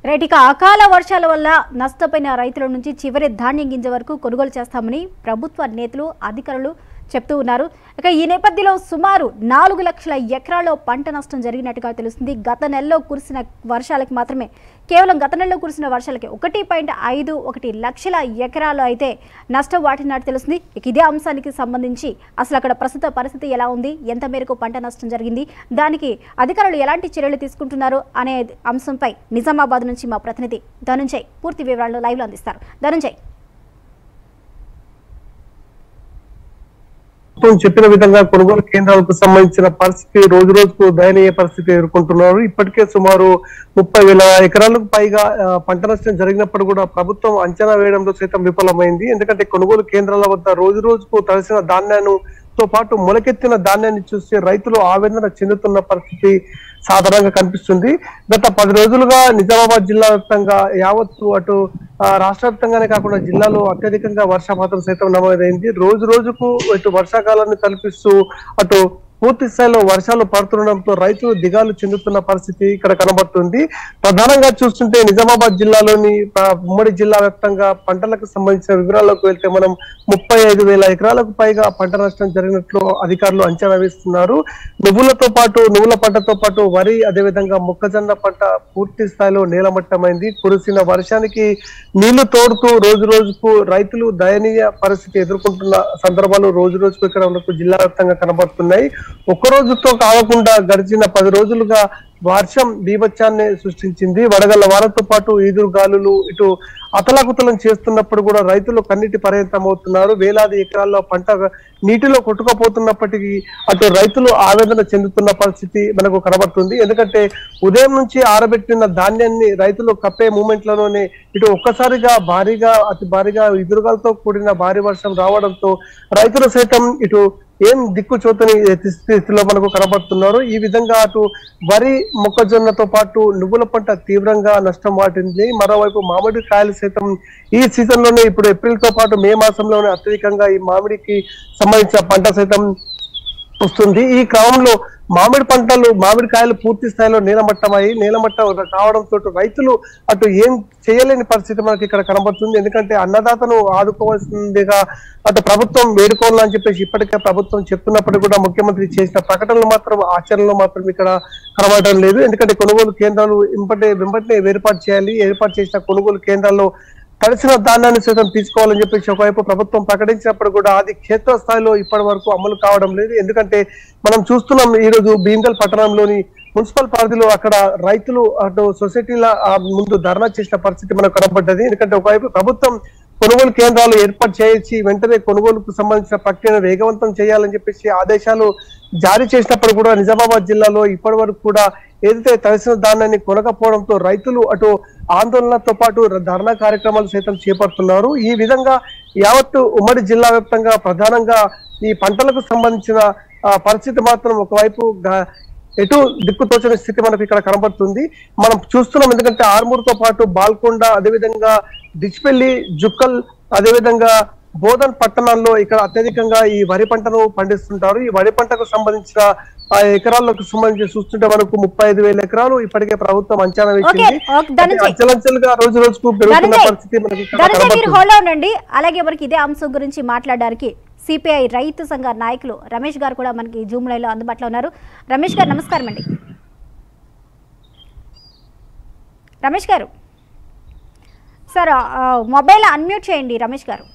Right, ఇక అకాల వర్షాల వల్ల నష్టపోయిన రైతుల నుంచి చివరి ధాన్యం గింజ వరకు కొనుగోలు చేస్తామని ప్రభుత్వ నేతలు అధికారులు చెప్తూ ఉన్నారు. ఇక ఈ నేపథ్యంలో సుమారు 4 లక్షల ఎకరాల్లో పంట నష్టం జరిగినట్టుగా తెలుస్తుంది. గత నెలలో కురిసిన వర్షాలకు మాత్రమే, కేవలం గత నెలలో కురిసిన వర్షాలకి 1.51 లక్షల ఎకరాలు అయితే నష్టం వాటినట్టు తెలుస్తుంది. ఇక ఇదే అంశానికి సంబంధించి అసలు అక్కడ ప్రస్తుత పరిస్థితి ఎలా ఉంది, ఎంత మేరకు పంట నష్టం జరిగింది, దానికి అధికారులు ఎలాంటి చర్యలు తీసుకుంటున్నారు అనే అంశంపై నిజామాబాద్ నుంచి మా ప్రతినిధి ధనుంజయ్ పూర్తి వివరాలను లైవ్లో అందిస్తారు. ధనుంజయ్, చెప్పిన విధంగా కొనుగోలు కేంద్రాలకు సంబంధించిన పరిస్థితి రోజు రోజుకు దయనీయ పరిస్థితి ఎదుర్కొంటున్నారు. ఇప్పటికే సుమారు 30,000 ఎకరాలకు పైగా పంట నష్టం జరిగినప్పుడు కూడా ప్రభుత్వం అంచనా వేయడంలో సైతం విఫలమైంది. ఎందుకంటే కొనుగోలు కేంద్రాల వద్ద రోజు రోజుకు తడిసిన ధాన్యాన్ని పాటు మొలకెత్తిన ధాన్యాన్ని చూసి రైతులు ఆవేదన చెందుతున్న పరిస్థితి సాధారణంగా కనిపిస్తుంది. గత 10 రోజులుగా నిజామాబాద్ జిల్లా వ్యాప్తంగా యావత్తు అటు రాష్ట్ర వ్యాప్తంగానే కాకుండా జిల్లాలో అత్యధికంగా వర్షపాతం సైతం నమోదైంది. రోజు రోజుకు ఇటు వర్షాకాలాన్ని తలపిస్తూ అటు పూర్తి స్థాయిలో వర్షాలు పడుతుండడంతో రైతులు దిగాలు చెందుతున్న పరిస్థితి ఇక్కడ కనబడుతుంది. ప్రధానంగా చూస్తుంటే నిజామాబాద్ జిల్లాలోని ఉమ్మడి జిల్లా వ్యాప్తంగా పంటలకు సంబంధించిన వివరాల్లోకి వెళ్తే మనం 35,000 ఎకరాలకు పైగా పంట నష్టం జరిగినట్లు అధికారులు అంచనా వేస్తున్నారు. నువ్వుల పంటతో పాటు వరి, అదేవిధంగా మొక్కజొన్న పంట పూర్తి స్థాయిలో నేలమట్టమైంది. కురిసిన వర్షానికి నీళ్లు తోడుతూ రోజు రోజుకు రైతులు దయనీయ పరిస్థితి ఎదుర్కొంటున్న సందర్భాలు రోజు రోజుకు ఇక్కడ మనకు జిల్లా వ్యాప్తంగా కనబడుతున్నాయి. ఒక్క రోజుతో కాకుండా గడిచిన 10 రోజులుగా వర్షం బీభత్సాన్ని సృష్టించింది. వడగళ్ల వానతో పాటు ఈదురు గాలులు ఇటు అతలాకుతలం చేస్తున్నప్పుడు కూడా రైతులు కన్నీటి పర్యంతం అవుతున్నారు. వేలాది ఎకరాల్లో పంట నీటిలో కొట్టుకుపోతున్నప్పటికీ అటు రైతులు ఆవేదన చెందుతున్న పరిస్థితి మనకు కనబడుతుంది. ఎందుకంటే ఉదయం నుంచి ఆరబెట్టిన ధాన్యాన్ని రైతులు కప్పే మూమెంట్ లోనే ఇటు ఒక్కసారిగా అతి భారీగా ఎదురుగాలతో కూడిన భారీ వర్షం రావడంతో రైతులు సైతం ఇటు ఏం దిక్కు చోతని స్థితిలో మనకు కనబడుతున్నారు. ఈ విధంగా అటు వరి, మొక్కజొన్నతో పాటు నువ్వుల పంట తీవ్రంగా నష్టం వాటింది. మరోవైపు మామిడి కాయలు సైతం ఈ సీజన్ లోనే ఇప్పుడు ఏప్రిల్ తో పాటు మే మాసంలోనే అత్యధికంగా ఈ మామిడికి సంబంధించిన పంట సైతం వస్తుంది. ఈ క్రమంలో మామిడికాయలు పూర్తి స్థాయిలో నేలమట్టం కావడంతో రైతులు అటు ఏం చేయలేని పరిస్థితి మనకి ఇక్కడ కనబడుతుంది. ఎందుకంటే అన్నదాతను ఆదుకోవాల్సిందిగా అటు ప్రభుత్వం వేడుకోవాలని చెప్పేసి ఇప్పటికే ప్రభుత్వం చెప్తున్నప్పటికీ కూడా ముఖ్యమంత్రి చేసిన ప్రకటనలు మాత్రం ఆచరణలో మాత్రం ఇక్కడ కనబడడం లేదు. ఎందుకంటే కొనుగోలు కేంద్రాలు వెంబటే ఏర్పాటు చేసిన కొనుగోలు కేంద్రాల్లో తడిసిన ధాన్యాన్ని సైతం తీసుకోవాలని చెప్పేసి ఒకవైపు ప్రభుత్వం ప్రకటించినప్పుడు కూడా అది క్షేత్రస్థాయిలో ఇప్పటి వరకు అమలు కావడం లేదు. ఎందుకంటే మనం చూస్తున్నాం, ఈ రోజు భీమ్గల్ పట్టణంలోని మున్సిపల్ పరిధిలో అక్కడ రైతులు అటు సొసైటీల ముందు ధర్నా చేసిన పరిస్థితి మనకు కనబడ్డది. ఎందుకంటే ఒకవైపు ప్రభుత్వం కొనుగోలు కేంద్రాలు ఏర్పాటు చేయించి వెంటనే కొనుగోలుకు సంబంధించిన ప్రక్రియను వేగవంతం చేయాలని చెప్పేసి ఆదేశాలు జారీ చేసినప్పుడు కూడా నిజామాబాద్ జిల్లాలో ఇప్పటి వరకు కూడా ఏదైతే తడిసిన ధాన్యాన్ని కొనకపోవడంతో రైతులు అటు ఆందోళనతో పాటు ధర్నా కార్యక్రమాలు సైతం చేపడుతున్నారు. ఈ విధంగా యావత్తు ఉమ్మడి జిల్లా వ్యాప్తంగా ప్రధానంగా ఈ పంటలకు సంబంధించిన పరిస్థితి మాత్రం ఒకవైపు ఎటు దిక్కుతోచని స్థితి మనకు ఇక్కడ కనబడుతుంది. మనం చూస్తున్నాం. ఎందుకంటే ఆర్మూర్తో పాటు బాల్కొండ, అదేవిధంగా డిచ్పెల్లి, జుక్కల్, అదేవిధంగా బోధన్ పట్టణాల్లో ఇక్కడ అత్యధికంగా ఈ వరి పంటను పండిస్తుంటారు. ఈ వరి పంటకు సంబంధించిన ఎకరాలకు సంబంధించి చూస్తుంటే మనకు 35,000 ఎకరాలు ఇప్పటికే ప్రభుత్వం అంచనా వేసింది. అంచెలంచెలుగా రోజు రోజుకు పెరుగుతున్న పరిస్థితి మనకి. అలాగే మనకి ఇదే అంశం గురించి మాట్లాడడానికి సిపిఐ రైతు సంఘ నాయకులు రమేష్ గారు కూడా మనకి జూమ్ లైవ్ లో అందుబాటులో ఉన్నారు. రమేష్ గారు నమస్కారం అండి. రమేష్ గారు సార్ మొబైల్ అన్మ్యూట్ చేయండి. రమేష్ గారు,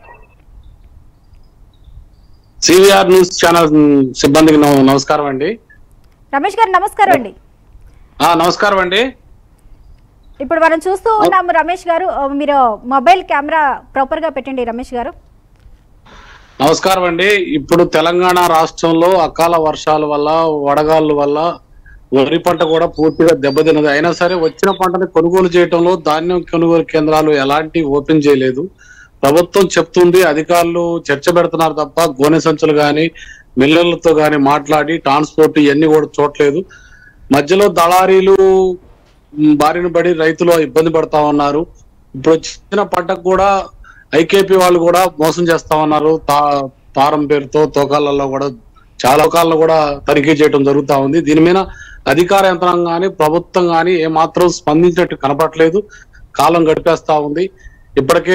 CVR న్యూస్ ఛానల్ సిబ్బందికి నమస్కారం అండి. రమేష్ గారు నమస్కారం అండి. నమస్కారం అండి. ఇప్పుడు మనం చూస్తూ ఉన్నాము. రమేష్ గారు, మీరు మొబైల్ కెమెరా ప్రాపర్ గా పెట్టండి. రమేష్ గారు నమస్కారం అండి. ఇప్పుడు తెలంగాణ రాష్ట్రంలో అకాల వర్షాల వల్ల, వడగాళ్ళ వల్ల వరి పంట కూడా పూర్తిగా దెబ్బతిన్నది. అయినా సరే వచ్చిన పంటని కొనుగోలు చేయడంలో ధాన్యం కొనుగోలు కేంద్రాలు ఎలాంటి ఓపెన్ చేయలేదు. ప్రభుత్వం చెప్తుంది, అధికారులు చర్చ పెడుతున్నారు తప్ప గోనె సంచులు గాని మిల్లర్లతో గాని మాట్లాడి ట్రాన్స్పోర్ట్ ఇవన్నీ కూడా చూడలేదు. మధ్యలో దళారీలు బారిన పడి రైతులు ఇబ్బంది పడతా ఉన్నారు. ఇప్పుడు వచ్చిన పంటకు కూడా ఐకేపీ వాళ్ళు కూడా మోసం చేస్తా ఉన్నారు. తారం పేరుతో తోకాలలో కూడా చాలా రకాల్లో కూడా తనిఖీ చేయడం జరుగుతా ఉంది. దీని మీద అధికార యంత్రాంగం కానీ ప్రభుత్వం కానీ ఏమాత్రం స్పందించినట్టు కనపడలేదు. కాలం గడిపేస్తా ఉంది. ఇప్పటికే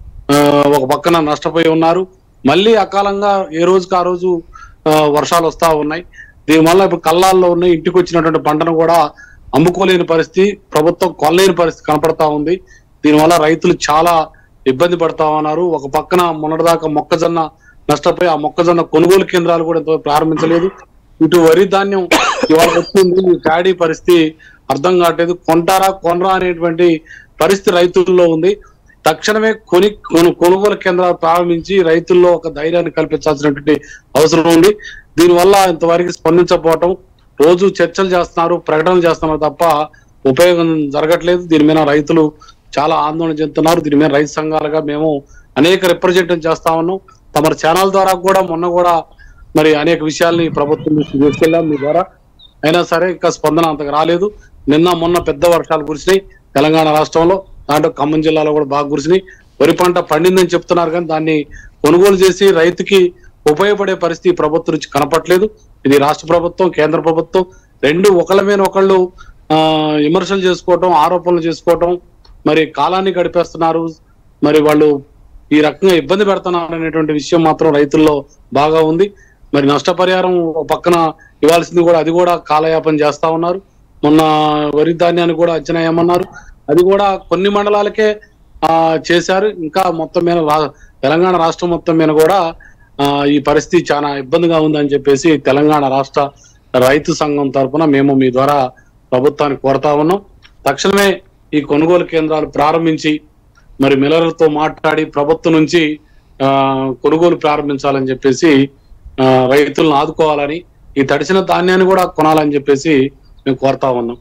ఒక పక్కన నష్టపోయి ఉన్నారు. మళ్ళీ అకాలంగా ఏ రోజుకి ఆ రోజు వర్షాలు వస్తా ఉన్నాయి. దీనివల్ల ఇప్పుడు కళ్ళాల్లో ఉన్న ఇంటికి వచ్చినటువంటి పంటను కూడా అమ్ముకోలేని పరిస్థితి, ప్రభుత్వం కొనలేని పరిస్థితి కనపడతా ఉంది. దీనివల్ల రైతులు చాలా ఇబ్బంది పడతా ఉన్నారు. ఒక పక్కన మొన్నటిదాకా మొక్కజొన్న నష్టపోయి ఆ మొక్కజొన్న కొనుగోలు కేంద్రాలు కూడా ప్రారంభించలేదు. ఇటు వరి ధాన్యం ఇవాళ వచ్చింది, ప్యాడీ పరిస్థితి అర్థం కావట్లేదు. కొంటారా కొనరా అనేటువంటి పరిస్థితి రైతుల్లో ఉంది. తక్షణమే కొనుగోలు కేంద్రాలు ప్రారంభించి రైతుల్లో ఒక ధైర్యాన్ని కల్పించాల్సినటువంటి అవసరం ఉంది. దీనివల్ల ఇంతవరకు స్పందించకపోవటం, రోజు చర్చలు చేస్తున్నారు, ప్రకటనలు చేస్తున్నారు తప్ప ఉపయోగం జరగట్లేదు. దీని మీద రైతులు చాలా ఆందోళన చెందుతున్నారు. దీని మీద రైతు సంఘాలుగా మేము అనేక రిప్రజెంటేషన్ చేస్తా ఉన్నాం. తమ ఛానల్ ద్వారా కూడా మొన్న కూడా మరి అనేక విషయాల్ని ప్రభుత్వం తీసుకెళ్ళాం మీ ద్వారా. అయినా సరే ఇంకా స్పందన అంతగా రాలేదు. నిన్న మొన్న పెద్ద వర్షాలు కురిసినాయి తెలంగాణ రాష్ట్రంలో, దాంట్లో ఖమ్మం జిల్లాలో కూడా బాగా కురిసినాయి. వరి పంట పండిందని చెప్తున్నారు కానీ దాన్ని కొనుగోలు చేసి రైతుకి ఉపయోగపడే పరిస్థితి ప్రభుత్వం నుంచి కనపట్లేదు. ఇది రాష్ట్ర ప్రభుత్వం, కేంద్ర ప్రభుత్వం రెండు ఒకళ్ళ మీద ఒకళ్ళు విమర్శలు చేసుకోవటం, ఆరోపణలు చేసుకోవటం, మరి కాలాన్ని గడిపేస్తున్నారు. మరి వాళ్ళు ఈ రకంగా ఇబ్బంది పెడుతున్నారు అనేటువంటి విషయం మాత్రం రైతుల్లో బాగా ఉంది. మరి నష్టపరిహారం పక్కన ఇవ్వాల్సింది కూడా అది కూడా కాలయాపన చేస్తా ఉన్నారు. మొన్న వరి ధాన్యాన్ని కూడా అంచనా ఏమన్నారు, అది కూడా కొన్ని మండలాలకే చేశారు. ఇంకా మొత్తం మీద తెలంగాణ రాష్ట్రం మొత్తం మీద కూడా ఈ పరిస్థితి చాలా ఇబ్బందిగా ఉందని చెప్పేసి తెలంగాణ రాష్ట్ర రైతు సంఘం తరఫున మేము మీ ద్వారా ప్రభుత్వాన్ని కోరుతా ఉన్నాం. తక్షణమే ఈ కొనుగోలు కేంద్రాలు ప్రారంభించి మరి మిల్లర్లతో మాట్లాడి ప్రభుత్వం నుంచి కొనుగోలు ప్రారంభించాలని చెప్పేసి రైతులను ఆదుకోవాలని, ఈ తడిసిన ధాన్యాన్ని కూడా కొనాలని చెప్పేసి మేము కోరుతా ఉన్నాం.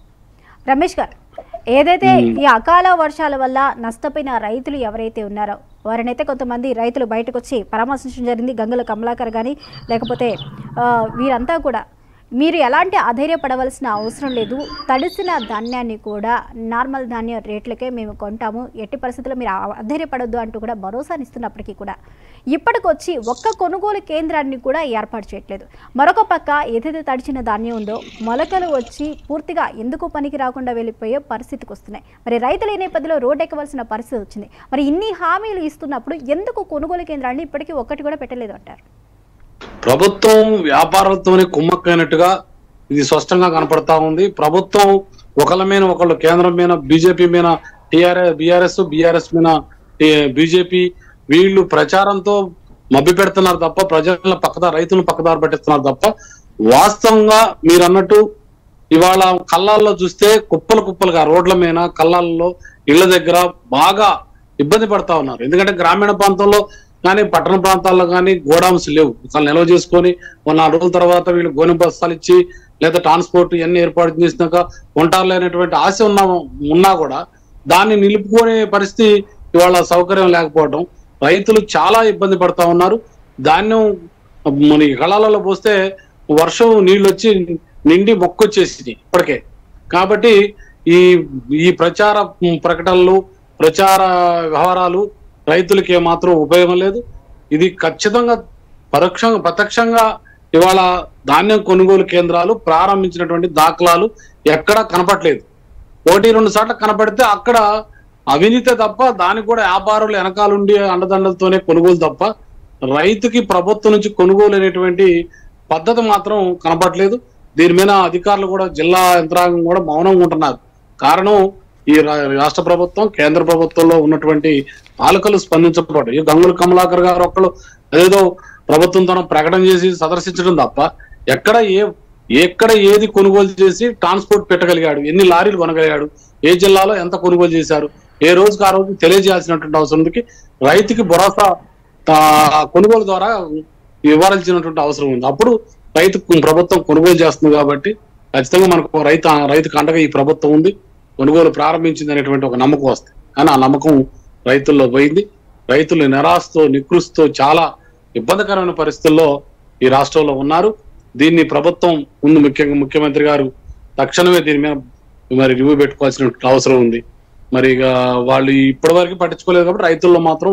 రమేష్ గారు, ఏదైతే ఈ అకాల వర్షాల వల్ల నష్టపోయిన రైతులు ఎవరైతే ఉన్నారో వారినైతే కొంతమంది రైతులు బయటకు వచ్చి పరామర్శించడం జరిగింది. గంగుల కమలాకర్ కానీ లేకపోతే వీరంతా కూడా మీరు ఎలాంటి అధైర్యపడవలసిన అవసరం లేదు, తడిసిన ధాన్యాన్ని కూడా నార్మల్ ధాన్యం రేట్లకే మేము కొంటాము, ఎట్టి పరిస్థితుల్లో మీరు అధైర్యపడొద్దు అంటూ కూడా భరోసానిస్తున్నప్పటికీ కూడా ఇప్పటికొచ్చి ఒక్క కొనుగోలు కేంద్రాన్ని కూడా ఏర్పాటు చేయట్లేదు. మరొక పక్క ఏదైతే తడిచిన ధాన్యం ఉందో మొలకలు వచ్చి పూర్తిగా ఎందుకు పనికి రాకుండా వెళ్ళిపోయే పరిస్థితికి వస్తున్నాయి. మరి రైతులు ఈ నేపథ్యంలో రోడ్డు ఎక్కవలసిన పరిస్థితి వచ్చింది. మరి ఇన్ని హామీలు ఇస్తున్నప్పుడు ఎందుకు కొనుగోలు కేంద్రాన్ని ఇప్పటికీ ఒక్కటి కూడా పెట్టలేదు అంటారు? ప్రభుత్వం వ్యాపారులతోనే కుమ్మక్కైనట్టుగా ఇది స్పష్టంగా కనపడతా ఉంది. ప్రభుత్వం ఒకళ్ళ మీద ఒకళ్ళు, కేంద్రం మీద బీజేపీ మీద బీఆర్ఎస్ మీద బీజేపీ, వీళ్ళు ప్రచారంతో మభ్య పెడుతున్నారు తప్ప ప్రజల రైతులను పక్కదారి పట్టిస్తున్నారు తప్ప వాస్తవంగా మీరు అన్నట్టు ఇవాళ కళ్ళాల్లో చూస్తే కుప్పలుగా రోడ్ల మీద కళ్ళాల్లో ఇళ్ల దగ్గర బాగా ఇబ్బంది పడతా ఉన్నారు. ఎందుకంటే గ్రామీణ ప్రాంతంలో కానీ పట్టణ ప్రాంతాల్లో కానీ గోడామ్స్ లేవు. అసలు నిల్వ చేసుకొని 4 రోజుల తర్వాత వీళ్ళు గోనె బస్తాలు ఇచ్చి లేదా ట్రాన్స్పోర్ట్ ఇవన్నీ ఏర్పాటు చేసినాక ఉంటారులే అనేటువంటి ఆశ ఉన్నా కూడా దాన్ని నిలుపుకునే పరిస్థితి ఇవాళ సౌకర్యం లేకపోవడం, రైతులు చాలా ఇబ్బంది పడతా ఉన్నారు. ధాన్యం మన కళాలలో పోస్తే వర్షం నీళ్ళు వచ్చి నిండి మొక్కొచ్చేసింది ఇప్పటికే. కాబట్టి ఈ ప్రచార ప్రకటనలు, ప్రచార వ్యవహారాలు రైతులకి ఏమాత్రం ఉపయోగం లేదు. ఇది ఖచ్చితంగా ప్రత్యక్షంగా ఇవాళ ధాన్యం కొనుగోలు కేంద్రాలు ప్రారంభించినటువంటి దాఖలాలు ఎక్కడా కనపట్లేదు. 1-2 సార్లు కనపడితే అక్కడ అవినీతి తప్ప, దానికి కూడా వ్యాపారులు వెనకాలండి అండదండలతోనే కొనుగోలు తప్ప రైతుకి ప్రభుత్వం నుంచి కొనుగోలు అనేటువంటి పద్ధతి మాత్రం కనపట్లేదు. దీని మీద అధికారులు కూడా, జిల్లా యంత్రాంగం కూడా మౌనంగా ఉంటున్నారు. కారణం ఈ రాష్ట్ర ప్రభుత్వం, కేంద్ర ప్రభుత్వంలో ఉన్నటువంటి పాలకులు స్పందించకపోవడం. ఈ గంగుల కమలాకర్ గారు ఒక్కళ్ళు అదేదో ప్రభుత్వంతో ప్రకటన చేసి సదర్శించడం తప్ప ఎక్కడ ఏది కొనుగోలు చేసి ట్రాన్స్పోర్ట్ పెట్టగలిగాడు, ఎన్ని లారీలు కొనగలిగాడు, ఏ జిల్లాలో ఎంత కొనుగోలు చేశారు, ఏ రోజుకి ఆ రోజు తెలియజేయాల్సినటువంటి అవసరం ఉంది. రైతుకి భరోసా కొనుగోలు ద్వారా ఇవ్వాల్సినటువంటి అవసరం ఉంది. అప్పుడు ప్రభుత్వం కొనుగోలు చేస్తుంది. కాబట్టి ఖచ్చితంగా మనకు రైతుకు అండగా ఈ ప్రభుత్వం ఉంది, కొనుగోలు ప్రారంభించింది అనేటువంటి ఒక నమ్మకం వస్తుంది. కానీ ఆ నమ్మకం రైతుల్లో పోయింది. రైతులు నిరాశతో, నికృష్తో, చాలా ఇబ్బందికరమైన పరిస్థితుల్లో ఈ రాష్ట్రంలో ఉన్నారు. దీన్ని ప్రభుత్వం ముందు ముఖ్యమంత్రి గారు తక్షణమే దీని మీద మరి రివ్యూ పెట్టుకోవాల్సిన అవసరం ఉంది. మరి ఇక వాళ్ళు ఇప్పటి వరకు పట్టించుకోలేదు కాబట్టి రైతుల్లో మాత్రం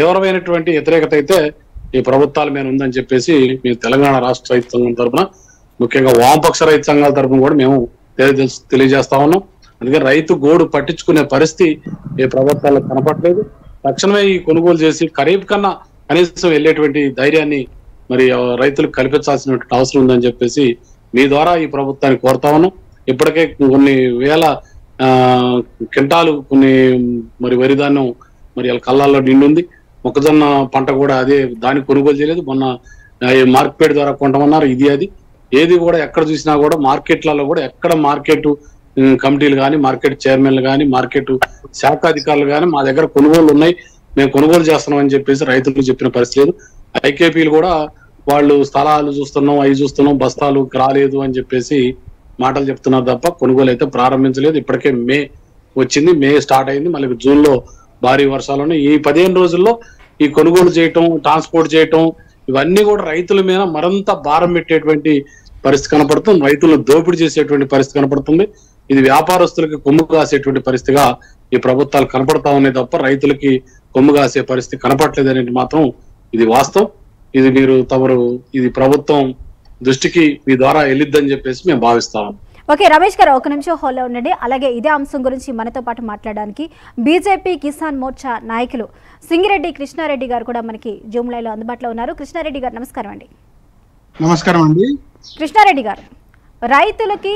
తీవ్రమైనటువంటి వ్యతిరేకత అయితే ఈ ప్రభుత్వాల మీద ఉందని చెప్పేసి మేము తెలంగాణ రాష్ట్ర రైతు సంఘం తరఫున ముఖ్యంగా వామపక్ష రైతు సంఘాల తరఫున కూడా మేము తెలియజేస్తా ఉన్నాం. అందుకే రైతు గోడు పట్టించుకునే పరిస్థితి ఏ ప్రభుత్వాలకు కనపడలేదు. తక్షణమే ఈ కొనుగోలు చేసి ఖరీఫ్ కన్నా కనీసం వెళ్ళేటువంటి ధైర్యాన్ని మరి రైతులకు కల్పించాల్సినటువంటి అవసరం ఉందని చెప్పేసి మీ ద్వారా ఈ ప్రభుత్వాన్ని కోరుతా ఉన్నాం. ఇప్పటికే కొన్ని వేల క్వింటాలు కొన్ని మరి వరి ధాన్యం మరి కళ్ళాల్లో నిండుంది. మొక్కజొన్న పంట కూడా అదే దాన్ని కొనుగోలు చేయలేదు. మొన్న మార్కెట్ ద్వారా కొంటామన్నారు. ఇది అది ఏది కూడా ఎక్కడ చూసినా కూడా మార్కెట్లలో కూడా ఎక్కడ మార్కెట్ కమిటీలు కానీ, మార్కెట్ చైర్మన్లు కానీ, మార్కెట్ శాఖ అధికారులు కానీ మా దగ్గర కొనుగోలు ఉన్నాయి, మేము కొనుగోలు చేస్తున్నాం అని చెప్పేసి రైతులకు చెప్పిన పరిస్థితి లేదు. ఐకేపీలు కూడా వాళ్ళు స్థలాలు చూస్తున్నాం, అవి చూస్తున్నాం, బస్తాలు రాలేదు అని చెప్పేసి మాటలు చెప్తున్నారు తప్ప కొనుగోలు అయితే ప్రారంభించలేదు. ఇప్పటికే మే వచ్చింది, మే స్టార్ట్ అయింది, మళ్ళీ జూన్ లో భారీ వర్షాలు ఉన్నాయి. ఈ 15 రోజుల్లో ఈ కొనుగోలు చేయటం, ట్రాన్స్పోర్ట్ చేయటం ఇవన్నీ కూడా రైతుల మీద మరింత భారం పెట్టేటువంటి పరిస్థితి కనపడుతుంది. రైతులను దోపిడీ చేసేటువంటి పరిస్థితి కనపడుతుంది. ఇది వ్యాపారస్తులకి కొమ్ము కాసేటువంటి పరిస్థితిగా ఈ ప్రభుత్వాలు కనపడతా ఉన్నాయి తప్ప రైతులకి కొమ్ము కాసే పరిస్థితి కనపడలేదు అనేది మాత్రం ఇది వాస్తవం. ఇది ఇది ప్రభుత్వం దృష్టికి మీ ద్వారా వెళ్ళిద్దని చెప్పేసి మేము భావిస్తాము. ఓకే రమేష్ గారు, ఒక నిమిషం హోల్లో ఉండండి. అలాగే ఇదే అంశం గురించి మనతో పాటు మాట్లాడడానికి బీజేపీ కిసాన్ మోర్చా నాయకులు సింగిరెడ్డి కృష్ణారెడ్డి గారు కూడా మనకి జూమ్ లైవ్ లో అందుబాటులో ఉన్నారు. కృష్ణారెడ్డి గారు నమస్కారం అండి. నమస్కారం అండి. కృష్ణారెడ్డి గారు, రైతులకి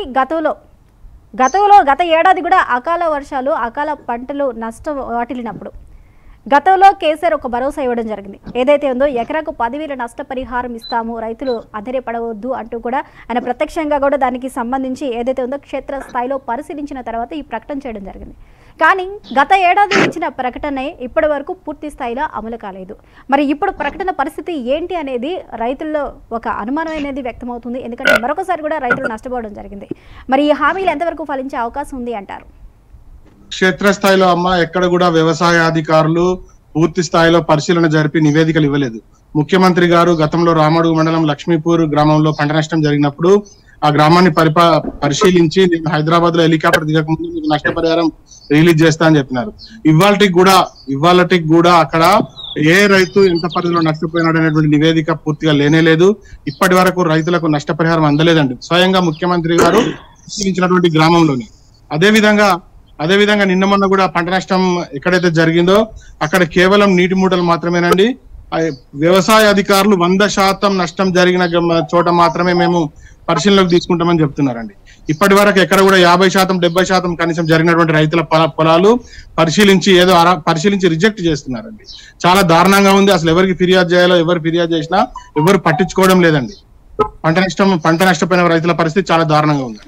గత ఏడాది కూడా అకాల వర్షాలు, అకాల పంటలు నష్టం వాటిల్లినప్పుడు గతంలో కేసీఆర్ ఒక భరోసా ఇవ్వడం జరిగింది. ఏదైతే ఉందో ఎకరాకు 10,000 నష్టపరిహారం ఇస్తాము, రైతులు అధైర్యపడవద్దు అంటూ కూడా ఆయన ప్రత్యక్షంగా కూడా దానికి సంబంధించి ఏదైతే ఉందో క్షేత్రస్థాయిలో పరిశీలించిన తర్వాత ఈ ప్రకటన చేయడం జరిగింది. కానీ గత ఏడాది ఇచ్చిన ప్రకటనే ఇప్పటి వరకు పూర్తి స్థాయిలో అమలు కాలేదు. మరి ఇప్పుడు ప్రకటన పరిస్థితి ఏంటి అనేది రైతుల్లో ఒక అనుమానం అనేది వ్యక్తమవుతుంది. ఎందుకంటే మరొకసారి కూడా రైతులు నష్టపోవడం జరిగింది. మరి ఈ హామీలు ఎంతవరకు ఫలించే అవకాశం ఉంది అంటారు? క్షేత్రస్థాయిలో ఎక్కడ కూడా వ్యవసాయ అధికారులు పూర్తి స్థాయిలో పరిశీలన జరిపి నివేదికలు ఇవ్వలేదు. ముఖ్యమంత్రి గారు గతంలో రామడుగు మండలం లక్ష్మీపూర్ గ్రామంలో పంట నష్టం జరిగినప్పుడు ఆ గ్రామాన్ని పరిశీలించి నేను హైదరాబాద్ లో హెలికాప్టర్ దిగక ముందు మీకు నష్టపరిహారం రిలీజ్ చేస్తా అని చెప్పినారు. ఇవాళటికి కూడా అక్కడ ఏ రైతు ఎంత పరిధిలో నష్టపోయినాడు అనేటువంటి నివేదిక పూర్తిగా లేనేలేదు. ఇప్పటి వరకు రైతులకు నష్టపరిహారం అందలేదండి. స్వయంగా ముఖ్యమంత్రి గారు పరిశీలించినటువంటి గ్రామంలోని. అదేవిధంగా నిన్న మొన్న కూడా పంట నష్టం ఎక్కడైతే జరిగిందో అక్కడ కేవలం నీటి మూటలు మాత్రమేనండి. వ్యవసాయ అధికారులు 100% నష్టం జరిగిన చోట మాత్రమే మేము పరిశీలనలోకి తీసుకుంటామని చెప్తున్నారండి. ఇప్పటి వరకు ఎక్కడ కూడా 50%, 70% కనీసం జరిగినటువంటి రైతుల పొలాలు పరిశీలించి రిజెక్ట్ చేస్తున్నారండి. చాలా దారుణంగా ఉంది. అసలు ఎవరికి ఫిర్యాదు చేయాలో, ఎవరు ఫిర్యాదు చేసినా ఎవరు పట్టించుకోవడం లేదండి. పంట నష్టపోయిన రైతుల పరిస్థితి చాలా దారుణంగా ఉందండి.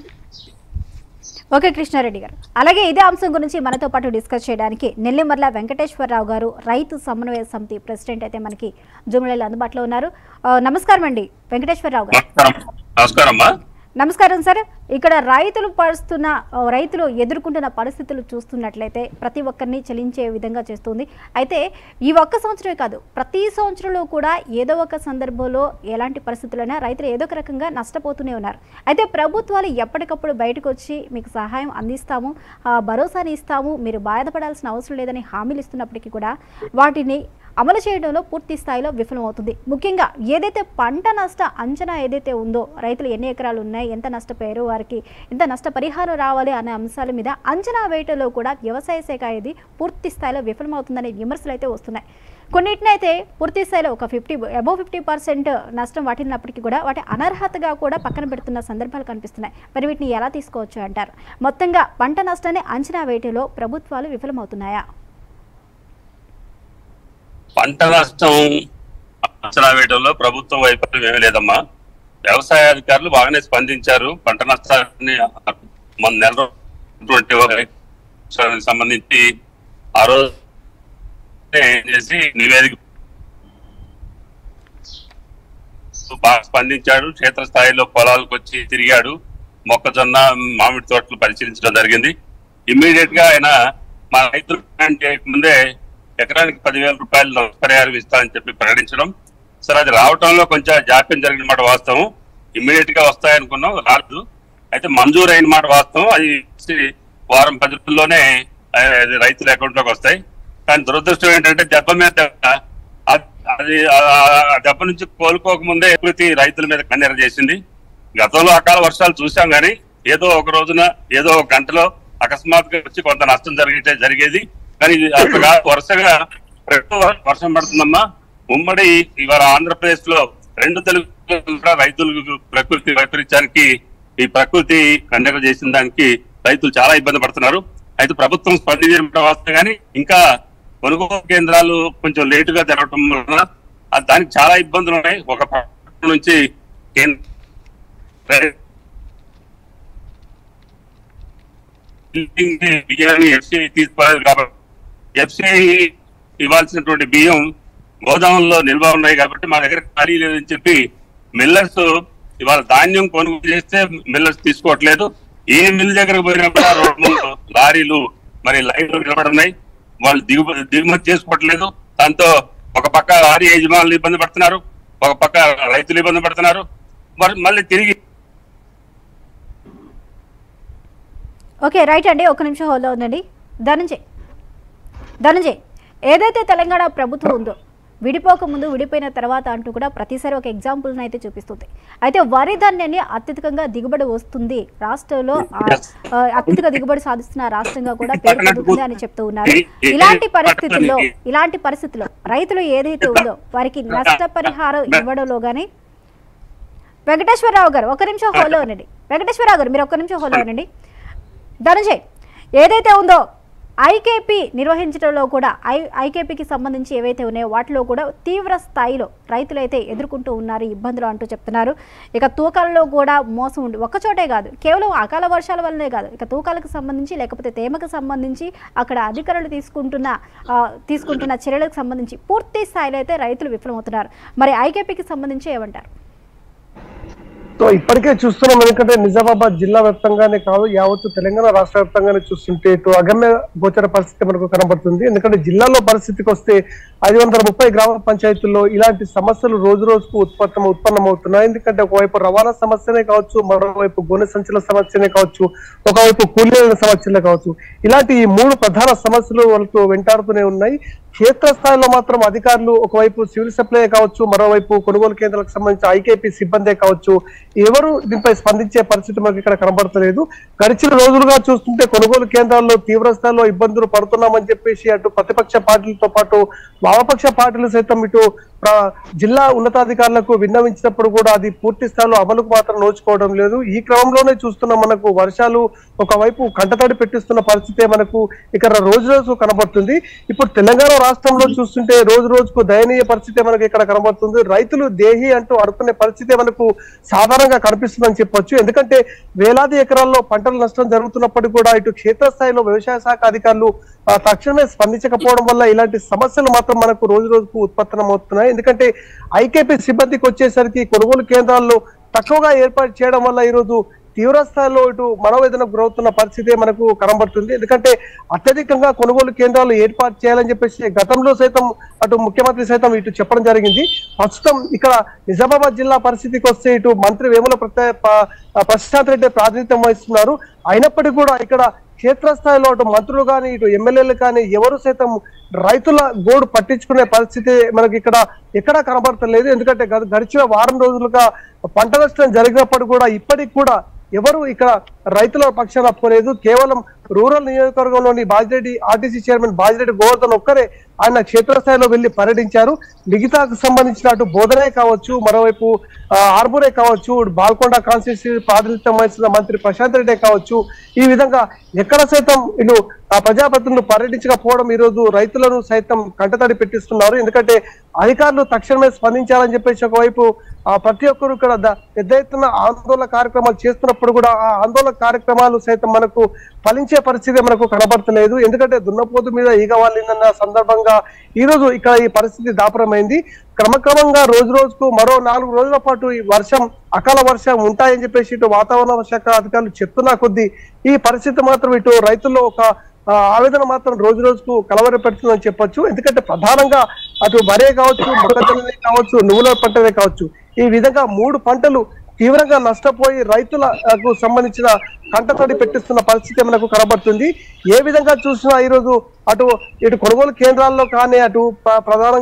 ఓకే కృష్ణారెడ్డి గారు, అలాగే ఇదే అంశం గురించి మనతో పాటు డిస్కస్ చేయడానికి నెల్లిమర్ల వెంకటేశ్వరరావు గారు రైతు సమన్వయ సమితి ప్రెసిడెంట్ అయితే మనకి జూమ్ లైవ్ లో అందుబాటులో ఉన్నారు. నమస్కారం అండి వెంకటేశ్వరరావు గారు. నమస్కారం సార్. ఇక్కడ రైతులు ఎదుర్కొంటున్న పరిస్థితులు చూస్తున్నట్లయితే ప్రతి ఒక్కరిని చెల్లించే విధంగా చేస్తుంది. అయితే ఈ ఒక్క సంవత్సరమే కాదు, ప్రతి సంవత్సరంలో కూడా ఏదో ఒక సందర్భంలో ఎలాంటి పరిస్థితులైనా రైతులు ఏదో ఒక రకంగా నష్టపోతూనే ఉన్నారు. అయితే ప్రభుత్వాలు ఎప్పటికప్పుడు బయటకు వచ్చి మీకు సహాయం అందిస్తాము, భరోసాని ఇస్తాము, మీరు బాధపడాల్సిన అవసరం లేదని హామీలు ఇస్తున్నప్పటికీ కూడా వాటిని అమలు చేయడంలో పూర్తి స్థాయిలో విఫలమవుతుంది. ముఖ్యంగా ఏదైతే పంట నష్ట అంచనా ఏదైతే ఉందో, రైతులు ఎన్ని ఎకరాలు ఉన్నాయి, ఎంత నష్టపోయారు, వారికి ఎంత నష్టపరిహారం రావాలి అనే అంశాల మీద అంచనా వేయటంలో కూడా వ్యవసాయ శాఖ అనేది పూర్తి స్థాయిలో విఫలమవుతుందనే విమర్శలు అయితే వస్తున్నాయి. కొన్నిటినైతే పూర్తి స్థాయిలో ఒక అబోవ్ 50% నష్టం వాటినప్పటికీ కూడా వాటి అనర్హతగా కూడా పక్కన పెడుతున్న సందర్భాలు కనిపిస్తున్నాయి. మరి వీటిని ఎలా తీసుకోవచ్చు అంటారు? మొత్తంగా పంట నష్టాన్ని అంచనా వేయటంలో ప్రభుత్వాలు విఫలమవుతున్నాయా? పంట నష్టం అంచనా వేయడంలో ప్రభుత్వం వైఫల్యం ఏమీ లేదమ్మా. వ్యవసాయ అధికారులు బాగానే స్పందించారు. పంట నష్టాన్ని మన నెల సంబంధించి ఆ రోజు చేసి నివేదిక బాగా స్పందించాడు. క్షేత్రస్థాయిలో పొలాలకు వచ్చి తిరిగాడు. మొక్కజొన్న, మామిడి తోటలు పరిశీలించడం జరిగింది. ఇమ్మీడియట్ గా ఆయన మా రైతులు చేయకముందే ఎకరానికి 10,000 రూపాయలు నష్టపరిహారం ఇస్తామని చెప్పి ప్రకటించడం. సరే, అది రావటంలో కొంచెం జాప్యం జరిగిన మాట వాస్తవం. ఇమ్మీడియట్ గా వస్తాయనుకున్నాం, రాదు. అయితే మంజూరు అయిన మాట వాస్తవం. అది వారం 10 రోజుల్లోనే రైతుల అకౌంట్ లోకి వస్తాయి. కానీ దురదృష్టం ఏంటంటే దెబ్బ మీద అది దెబ్బ నుంచి కోలుకోకముందే ప్రకృతి రైతుల మీద కన్నెర చేసింది. గతంలో అకాల వర్షాలు చూసాం కానీ ఏదో ఒక రోజున ఏదో ఒక గంటలో అకస్మాత్తుగా వచ్చి కొంత నష్టం జరిగేది. కానీ అట్లా వరుసగా వర్షం పడుతుందమ్మా. ఉమ్మడి ఇవాళ ఆంధ్రప్రదేశ్ లో 2 తెలుగు రైతులకు ప్రకృతి వైపరీత్యానికి ఈ ప్రకృతి కండక్ట్ చేసిన దానికి రైతులు చాలా ఇబ్బంది పడుతున్నారు. అయితే ప్రభుత్వం స్పందించడం కానీ ఇంకా కొనుగోలు కేంద్రాలు కొంచెం లేటుగా జరగటం వలన దానికి చాలా ఇబ్బందులు ఉన్నాయి. ఒక పట్టణం నుంచి బియ్యాన్ని ఎఫ్సిఐ తీసుకోలేదు కాబట్టి ఎఫ్సిఐ ఇవ్వాల్సినటువంటి బియ్యం గోదాముల్లో నిల్వ ఉన్నాయి కాబట్టి మా దగ్గర ఖాళీ లేదని చెప్పి మిల్లర్స్ ఇవాళ ధాన్యం కొనుగోలు చేస్తే మిల్లర్స్ తీసుకోవట్లేదు. ఏ మిల్ దగ్గరకు పోయినా కూడా రోడ్డు లారీలు మరి లైన్ లో నిలబడున్నాయి. వాళ్ళు దిగుమతి చేసుకోవట్లేదు. దాంతో ఒక పక్క లారీ యజమానులు ఇబ్బంది పడుతున్నారు, ఒక పక్క రైతులు ఇబ్బంది పడుతున్నారు. మళ్ళీ తిరిగి ఓకే రైట్ అండి, ఒక నిమిషం హోల్డ్ ఉందండి. ధనంజయ్ ఏదైతే తెలంగాణ ప్రభుత్వం ఉందో విడిపోకముందు విడిపోయిన తర్వాత అంటూ కూడా ప్రతిసారి ఒక ఎగ్జాంపుల్ని అయితే చూపిస్తుంది. అయితే వరి ధాన్యాన్ని అత్యధికంగా దిగుబడి వస్తుంది, రాష్ట్రంలో అత్యధిక దిగుబడి సాధిస్తున్న రాష్ట్రంగా కూడా పేరు పొందుతుంది అని చెప్తూ ఉన్నారు. ఇలాంటి పరిస్థితుల్లో రైతులు ఏదైతే ఉందో వారికి నష్టపరిహారం ఇవ్వడంలో కానీ వెంకటేశ్వరరావు గారు ఒక నిమిషం హోల్డ్ ఉండండి. వెంకటేశ్వరరావు గారు మీరు ఒక్క నిమిషం హోల్డ్ ఉండండి. ధనంజయ్ ఏదైతే ఉందో ఐకేపీ నిర్వహించడంలో కూడా ఐకేపీకి సంబంధించి ఏవైతే ఉన్నాయో వాటిలో కూడా తీవ్ర స్థాయిలో రైతులు అయితే ఎదుర్కొంటూ ఉన్నారు ఇబ్బందులు అంటూ చెప్తున్నారు. ఇక తూకాలలో కూడా మోసం ఉండి ఒక్కచోటే కాదు, కేవలం అకాల వర్షాల వల్లనే కాదు, ఇక తూకాలకు సంబంధించి లేకపోతే తేమకు సంబంధించి అక్కడ అధికారులు తీసుకుంటున్న చర్యలకు సంబంధించి పూర్తి స్థాయిలో అయితే రైతులు విఫలమవుతున్నారు. మరి ఐకేపీకి సంబంధించి ఏమంటారు? సో ఇప్పటికే చూస్తున్నాం, ఎందుకంటే నిజామాబాద్ జిల్లా వ్యాప్తంగానే కాదు యావత్తు తెలంగాణ రాష్ట్ర వ్యాప్తంగానే చూస్తుంటే ఇటు అగమ్య గోచర పరిస్థితి మనకు కనబడుతుంది. ఎందుకంటే జిల్లాలో పరిస్థితికి వస్తే 530 గ్రామ పంచాయతీల్లో ఇలాంటి సమస్యలు రోజు రోజుకు ఉత్పన్నమవుతున్నాయి. ఎందుకంటే ఒకవైపు రవాణా సమస్యనే కావచ్చు, మరోవైపు గోనె సంచుల సమస్యనే కావచ్చు, ఒకవైపు కూలీల సమస్యలే కావచ్చు. ఇలాంటి ఈ 3 ప్రధాన సమస్యలు వాళ్ళతో వెంటాడుతూనే ఉన్నాయి. క్షేత్రస్థాయిలో మాత్రం అధికారులు ఒకవైపు సివిల్ సప్లై కావచ్చు, మరోవైపు కొనుగోలు కేంద్రాలకు సంబంధించి ఐకేపీ సిబ్బందే కావచ్చు, ఎవరు దీనిపై స్పందించే పరిస్థితి మనకి ఇక్కడ కనబడతలేదు. గడిచిన రోజులుగా చూస్తుంటే కొనుగోలు కేంద్రాల్లో తీవ్ర స్థాయిలో ఇబ్బందులు పడుతున్నామని చెప్పేసి అటు ప్రతిపక్ష పార్టీలతో పాటు వామపక్ష పార్టీలు సైతం ఇటు జిల్లా ఉన్నతాధికారులకు విన్నవించినప్పుడు కూడా అది పూర్తి స్థాయిలో అమలుకు మాత్రం నోచుకోవడం లేదు. ఈ క్రమంలోనే చూస్తున్నాం, మనకు వర్షాలు ఒకవైపు కంటతడి పెట్టిస్తున్న పరిస్థితే మనకు ఇక్కడ రోజు రోజు కనబడుతుంది. ఇప్పుడు తెలంగాణ రాష్ట్రంలో చూస్తుంటే రోజు రోజుకు దయనీయ పరిస్థితే మనకు ఇక్కడ కనబడుతుంది. రైతులు దేహి అంటూ అనుకునే పరిస్థితే మనకు సాధారణంగా కనిపిస్తుందని చెప్పొచ్చు. ఎందుకంటే వేలాది ఎకరాల్లో పంటల నష్టం జరుగుతున్నప్పటికీ కూడా ఇటు క్షేత్రస్థాయిలో వ్యవసాయ శాఖ అధికారులు తక్షణమే స్పందించకపోవడం వల్ల ఇలాంటి సమస్యలు మాత్రం మనకు రోజు రోజుకు ఉత్పన్నమవుతున్నాయి. ఎందుకంటే ఐకేపీ సిబ్బందికి వచ్చేసరికి కొనుగోలు కేంద్రాల్లో తక్కువగా ఏర్పాటు చేయడం వల్ల ఈరోజు తీవ్ర స్థాయిలో ఇటు మనోవేదనకు గురవుతున్న పరిస్థితి మనకు కనబడుతుంది. ఎందుకంటే అత్యధికంగా కొనుగోలు కేంద్రాలు ఏర్పాటు చేయాలని చెప్పేసి గతంలో సైతం అటు ముఖ్యమంత్రి సైతం ఇటు చెప్పడం జరిగింది. ప్రస్తుతం ఇక్కడ నిజామాబాద్ జిల్లా పరిస్థితికి వస్తే ఇటు మంత్రి వేముల ప్రశాంత్ రెడ్డి ప్రాతినిధ్యం వహిస్తున్నారు. అయినప్పటికీ కూడా ఇక్కడ క్షేత్రస్థాయిలో అటు మంత్రులు కానీ ఇటు ఎమ్మెల్యేలు కానీ ఎవరు సైతం రైతుల గోడు పట్టించుకునే పరిస్థితి మనకి ఇక్కడ ఎక్కడా కనబడతలేదు. ఎందుకంటే గడిచిన వారం రోజులుగా పంట నష్టం జరిగినప్పుడు కూడా ఇప్పటికి కూడా ఎవరు ఇక్కడ రైతుల పక్షాన పోలేదు. కేవలం రూరల్ నియోజకవర్గంలోని బాజిరెడ్డి ఆర్టీసీ చైర్మన్ బాజిరెడ్డి గోవర్ధన్ ఒక్కరే ఆయన క్షేత్రస్థాయిలో వెళ్లి పర్యటించారు. మిగతాకు సంబంధించిన అటు బోధనే కావచ్చు, మరోవైపు ఆర్మూరే కావచ్చు, బాల్కొండ కాన్స్టిట్యూన్సీ ప్రాతినిధ్యం వహిస్తున్న మంత్రి ప్రశాంత్ రెడ్డి కావచ్చు, ఈ విధంగా ఎక్కడ సైతం ఇటు ప్రజాప్రతినిధులు పర్యటించకపోవడం ఈరోజు రైతులను సైతం కంటతడి పెట్టిస్తున్నారు. ఎందుకంటే అధికారులు తక్షణమే స్పందించాలని చెప్పేసి ఒకవైపు ప్రతి ఒక్కరు ఇక్కడ పెద్ద ఎత్తున ఆందోళన కార్యక్రమాలు చేస్తున్నప్పుడు కూడా ఆ ఆందోళన కార్యక్రమాలు సైతం మనకు ఫలించే పరిస్థితి మనకు కనబడతలేదు. ఎందుకంటే దున్నపోతు మీద ఈగ వాలిందన్న సందర్భంగా ఈ రోజు ఇక్కడ ఈ పరిస్థితి దాపరమైంది. క్రమక్రమంగా రోజు రోజుకు మరో 4 రోజుల పాటు ఈ అకాల వర్షం ఉంటాయని చెప్పేసి ఇటు వాతావరణ శాఖ అధికారులు చెప్తున్నా కొద్దీ ఈ పరిస్థితి మాత్రం ఇటు రైతుల్లో ఒక ఆవేదన మాత్రం రోజు రోజుకు కలవర పెడుతుందని చెప్పొచ్చు. ఎందుకంటే ప్రధానంగా అటు వరే కావచ్చు, మొక్కజొన్ననే కావచ్చు, నువ్వుల పంటనే కావచ్చు, ఈ విధంగా 3 పంటలు తీవ్రంగా నష్టపోయి రైతులకు సంబంధించిన కంటతడి పెట్టిస్తున్న పరిస్థితి మనకు కనబడుతుంది. ఏ విధంగా చూసినా ఈరోజు ఇటు కొనుగోలు కేంద్రాల్లో కానీ అటు ప్రధానంగా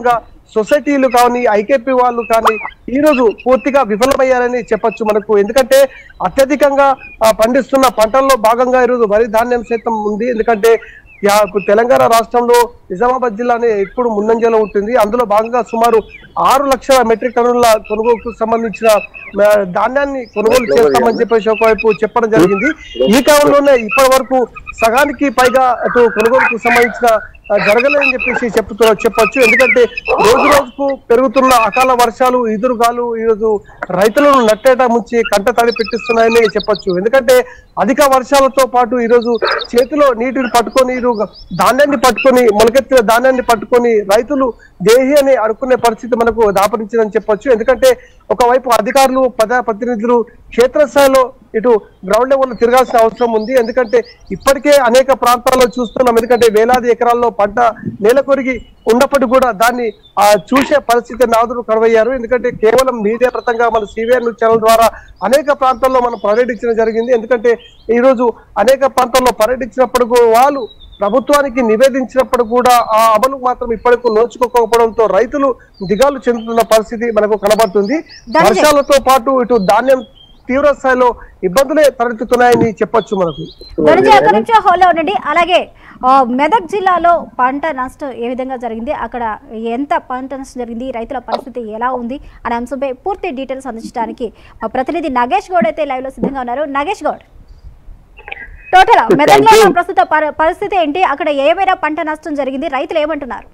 సొసైటీలు కానీ ఐకేపీ వాళ్ళు కానీ ఈ రోజు పూర్తిగా విఫలమయ్యారని చెప్పొచ్చు మనకు. ఎందుకంటే అత్యధికంగా పండిస్తున్న పంటల్లో భాగంగా ఈరోజు వరి ధాన్యం సైతం ఉంది. ఎందుకంటే తెలంగాణ రాష్ట్రంలో నిజామాబాద్ జిల్లానే ఎప్పుడు ముందంజలో ఉంటుంది. అందులో భాగంగా సుమారు 6 లక్షల మెట్రిక్ టన్నుల కొనుగోలుకు సంబంధించిన ధాన్యాన్ని కొనుగోలు చేస్తామని చెప్పేసి ఒకవైపు చెప్పడం జరిగింది. ఈ కాలంలోనే ఇప్పటి వరకు సగానికి పైగా అటు కొనుగోలుకు సంబంధించిన జరగలేదని చెప్పేసి చెప్పొచ్చు. ఎందుకంటే రోజు రోజుకు పెరుగుతున్న అకాల వర్షాలు, ఎదురుగాలు ఈరోజు రైతులను నట్టేట ముంచి కంట తడి పెట్టిస్తున్నాయని చెప్పొచ్చు. ఎందుకంటే అధిక వర్షాలతో పాటు ఈరోజు చేతిలో నీటిని పట్టుకొని ధాన్యాన్ని పట్టుకొని మొలకెత్తిన ధాన్యాన్ని పట్టుకొని రైతులు దేహి అని అనుకునే పరిస్థితి మనకు దాపరించిందని చెప్పొచ్చు. ఎందుకంటే ఒకవైపు అధికారులు, ప్రజాప్రతినిధులు క్షేత్రస్థాయిలో ఇటు గ్రౌండ్ లెవెల్లో తిరగాల్సిన అవసరం ఉంది. ఎందుకంటే ఇప్పటికే అనేక ప్రాంతాల్లో చూస్తున్నాం. ఎందుకంటే వేలాది ఎకరాల్లో పంట నేల కొరిగి ఉన్నప్పటికీ కూడా దాన్ని చూసే పరిస్థితి నాదులు కరువయ్యారు. ఎందుకంటే కేవలం మీడియా పరంగా మన CVR న్యూస్ ఛానల్ ద్వారా అనేక ప్రాంతాల్లో మనం పర్యటించడం జరిగింది. ఎందుకంటే ఈరోజు అనేక ప్రాంతాల్లో పర్యటించినప్పుడు వాళ్ళు ప్రభుత్వానికి నివేదించినప్పుడు కూడా ఆ అమలు మాత్రం ఇప్పటికీ నోచుకోకపోవడంతో రైతులు దిగాలు చెందుతున్న పరిస్థితి మనకు కనబడుతుంది. వర్షాలతో పాటు ఇటు ధాన్యం తీవ్ర స్థాయిలో ఇబ్బందులే తలెత్తుతున్నాయని చెప్పొచ్చు మనకు. అలాగే మెదక్ జిల్లాలో పంట నష్టం ఏ విధంగా జరిగింది, అక్కడ ఎంత పంట నష్టం జరిగింది, రైతుల పరిస్థితి ఎలా ఉంది అనే అంశంపై పూర్తి డీటెయిల్స్ అందించడానికి మా ప్రతినిధి నగేష్ గౌడ్ అయితే లైవ్ లో సిద్ధంగా ఉన్నారు. నగేష్ గౌడ్, టోటల్ మెదక్ లో ప్రస్తుత పరిస్థితి ఏంటి, అక్కడ ఏమైనా పంట నష్టం జరిగింది, రైతులు ఏమంటున్నారు?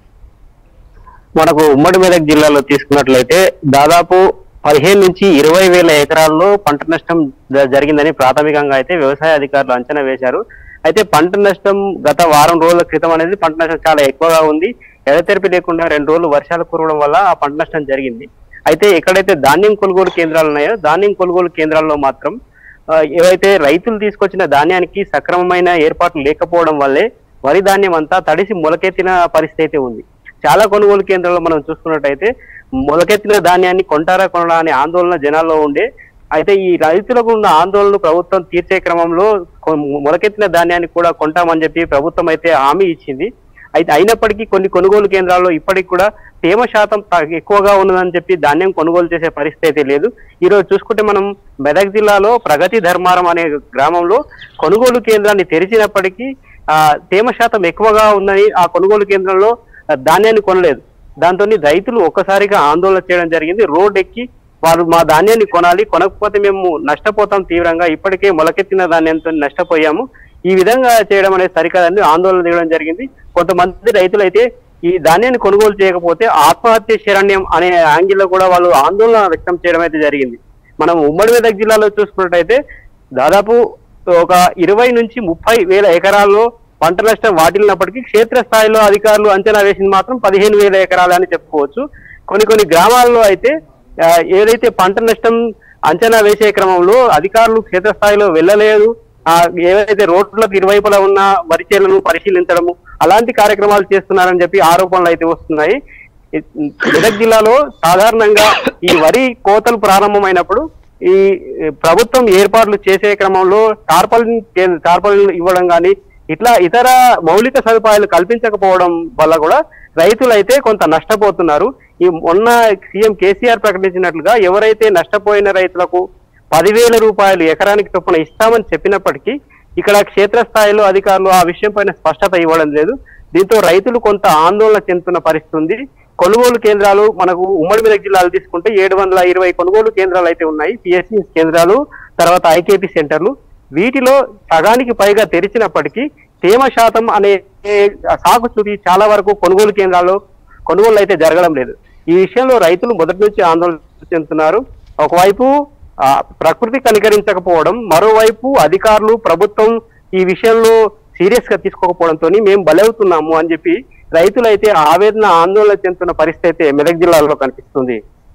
మనకు ఉమ్మడి మెదక్ జిల్లాలో తీసుకున్నట్లయితే దాదాపు 15 నుంచి 20 వేల ఎకరాల్లో పంట నష్టం జరిగిందని ప్రాథమికంగా అయితే వ్యవసాయ అధికారులు అంచనా వేశారు. అయితే పంట నష్టం గత వారం రోజుల క్రితం అనేది పంట నష్టం చాలా ఎక్కువగా ఉంది. ఎడతెరిపి లేకుండా 2 రోజులు వర్షాలు కురవడం వల్ల ఆ పంట నష్టం జరిగింది. అయితే ఎక్కడైతే ధాన్యం కొనుగోలు కేంద్రాలు ఉన్నాయో ధాన్యం కొనుగోలు కేంద్రాల్లో మాత్రం ఏవైతే రైతులు తీసుకొచ్చిన ధాన్యానికి సక్రమమైన ఏర్పాట్లు లేకపోవడం వల్లే వరి ధాన్యం అంతా తడిసి మొలకెత్తిన పరిస్థితి అయితే ఉంది. చాలా కొనుగోలు కేంద్రాల్లో మనం చూసుకున్నట్టయితే మొలకెత్తిన ధాన్యాన్ని కొంటారా కొనడా అనే ఆందోళన జనాల్లో ఉండే. అయితే ఈ రైతులకు ఉన్న ఆందోళనను ప్రభుత్వం తీర్చే క్రమంలో మొలకెత్తిన ధాన్యాన్ని కూడా కొంటామని చెప్పి ప్రభుత్వం అయితే హామీ ఇచ్చింది. అయితే అయినప్పటికీ కొన్ని కొనుగోలు కేంద్రాల్లో ఇప్పటికి కూడా తేమ శాతం ఎక్కువగా ఉన్నదని చెప్పి ధాన్యం కొనుగోలు చేసే పరిస్థితి అయితే లేదు. ఈరోజు చూసుకుంటే మనం మెదక్ జిల్లాలో ప్రగతి ధర్మారం అనే గ్రామంలో కొనుగోలు కేంద్రాన్ని తెరిచినప్పటికీ తేమ శాతం ఎక్కువగా ఉందని ఆ కొనుగోలు కేంద్రంలో ధాన్యాన్ని కొనలేదు. దాంతో రైతులు ఒక్కసారిగా ఆందోళన చేయడం జరిగింది. రోడ్ ఎక్కి వారు మా ధాన్యాన్ని కొనాలి, కొనకపోతే మేము నష్టపోతాం తీవ్రంగా, ఇప్పటికే మొలకెత్తిన ధాన్యంతో నష్టపోయాము, ఈ విధంగా చేయడం అనేది సరికాదని ఆందోళన దిగడం జరిగింది. కొంతమంది రైతులు అయితే ఈ ధాన్యాన్ని కొనుగోలు చేయకపోతే ఆత్మహత్య శరణ్యం అనే యాంగిల్లో కూడా వాళ్ళు ఆందోళన వ్యక్తం చేయడం అయితే జరిగింది. మనం ఉమ్మడి మెదక్ జిల్లాలో చూసుకున్నట్టయితే దాదాపు ఒక 20 నుంచి 30 వేల ఎకరాల్లో పంట నష్టం వాటిల్లినప్పటికీ క్షేత్రస్థాయిలో అధికారులు అంచనా వేసింది మాత్రం 15 వేల ఎకరాలు అని చెప్పుకోవచ్చు. కొన్ని గ్రామాల్లో అయితే ఏదైతే పంట నష్టం అంచనా వేసే క్రమంలో అధికారులు క్షేత్రస్థాయిలో వెళ్ళలేదు, ఏవైతే రోడ్లకు ఇరువైపులా ఉన్న వరి చేలను పరిశీలించడము అలాంటి కార్యక్రమాలు చేస్తున్నారని చెప్పి ఆరోపణలు అయితే వస్తున్నాయి. మెదక్ జిల్లాలో సాధారణంగా ఈ వరి కోతలు ప్రారంభమైనప్పుడు ఈ ప్రభుత్వం ఏర్పాట్లు చేసే క్రమంలో టార్పాలిన్ ఇవ్వడం కానీ ఇట్లా ఇతర మౌలిక సదుపాయాలు కల్పించకపోవడం వల్ల కూడా రైతులు అయితే కొంత నష్టపోతున్నారు. ఈ మొన్న సీఎం కేసీఆర్ ప్రకటించినట్లుగా ఎవరైతే నష్టపోయిన రైతులకు 10,000 రూపాయలు ఎకరానికి చొప్పున ఇస్తామని చెప్పినప్పటికీ ఇక్కడ క్షేత్రస్థాయిలో అధికారులు ఆ విషయం పైన స్పష్టత ఇవ్వడం లేదు. దీంతో రైతులు కొంత ఆందోళన చెందుతున్న పరిస్థితి ఉంది. కొనుగోలు కేంద్రాలు మనకు ఉమ్మడి మెదక్ జిల్లాలు తీసుకుంటే 720 కొనుగోలు కేంద్రాలు అయితే ఉన్నాయి, PSCS కేంద్రాలు, తర్వాత IKP సెంటర్లు. వీటిలో సగానికి పైగా తెరిచినప్పటికీ తేమ శాతం అనే సాకు చూపి చాలా వరకు కొనుగోలు కేంద్రాల్లో కొనుగోలు అయితే జరగడం లేదు. ఈ విషయంలో రైతులు మొదటి నుంచి ఆందోళన చెందుతున్నారు. ఒకవైపు ప్రకృతి కనికరించకపోవడం, మరోవైపు అధికారులు ప్రభుత్వం ఈ విషయంలో సీరియస్ గా తీసుకోకపోవడంతో మేము బలవుతున్నాము అని చెప్పి రైతులు అయితే ఆవేదన ఆందోళన చెందుతున్న పరిస్థితి అయితే మెదక్ జిల్లాలో కనిపిస్తుంది.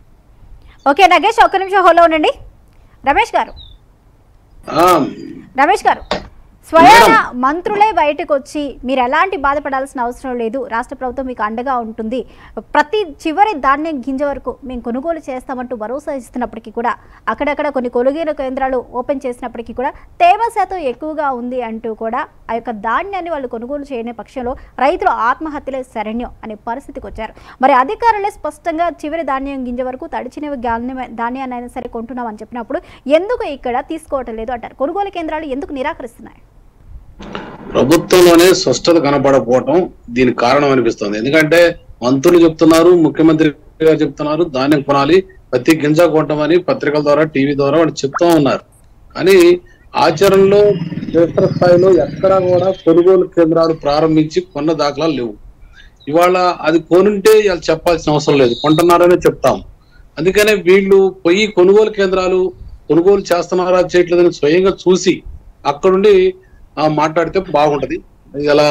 ఓకే నగేష్, ఒక్క నిమిషం హోల్లో ఉండండి. రమేష్ గారు స్వయాన మంత్రులే బయటకు వచ్చి మీరు ఎలాంటి బాధపడాల్సిన అవసరం లేదు, రాష్ట్ర ప్రభుత్వం మీకు అండగా ఉంటుంది, ప్రతి చివరి ధాన్యం గింజ వరకు మేము కొనుగోలు చేస్తామంటూ భరోసా ఇస్తున్నప్పటికీ కూడా అక్కడక్కడ కొన్ని కొనుగోలు కేంద్రాలు ఓపెన్ చేసినప్పటికీ కూడా తేమ శాతం ఎక్కువగా ఉంది అంటూ కూడా ఆ యొక్క ధాన్యాన్ని వాళ్ళు కొనుగోలు చేయని పక్షంలో రైతులు ఆత్మహత్యలే శరణ్యం అనే పరిస్థితికి వచ్చారు. మరి అధికారులే స్పష్టంగా చివరి ధాన్యం గింజ వరకు తడిచినవి ధాన్యాన్ని సరే కొంటున్నామని చెప్పినప్పుడు ఎందుకు ఇక్కడ తీసుకోవటం లేదు అంటారు. కొనుగోలు కేంద్రాలు ఎందుకు నిరాకరిస్తున్నాయి? ప్రభుత్వంలోనే స్పష్టత కనపడకపోవటం దీనికి కారణం అనిపిస్తుంది. ఎందుకంటే మంత్రులు చెప్తున్నారు, ముఖ్యమంత్రి గారు చెప్తున్నారు ధాన్యం కొనాలి, ప్రతి గింజ కొంటామని పత్రికల ద్వారా టీవీ ద్వారా వాళ్ళు చెప్తూ ఉన్నారు. కానీ ఆచరణలో క్షేత్రస్థాయిలో ఎక్కడా కూడా కొనుగోలు కేంద్రాలు ప్రారంభించి కొన్న దాఖలాలు లేవు. ఇవాళ అది కొనుంటే వాళ్ళు చెప్పాల్సిన అవసరం లేదు, కొంటున్నారనే చెప్తాం. అందుకనే వీళ్ళు పోయి కొనుగోలు కేంద్రాలు కొనుగోలు చేస్తున్నారా చేయట్లేదని స్వయంగా చూసి అక్కడుండి మాట్లాడితే బాగుంటది. ఇలా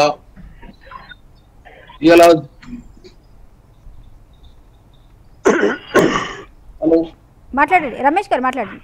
హలో మాట్లాడండి రమేష్ గారు, మాట్లాడండి.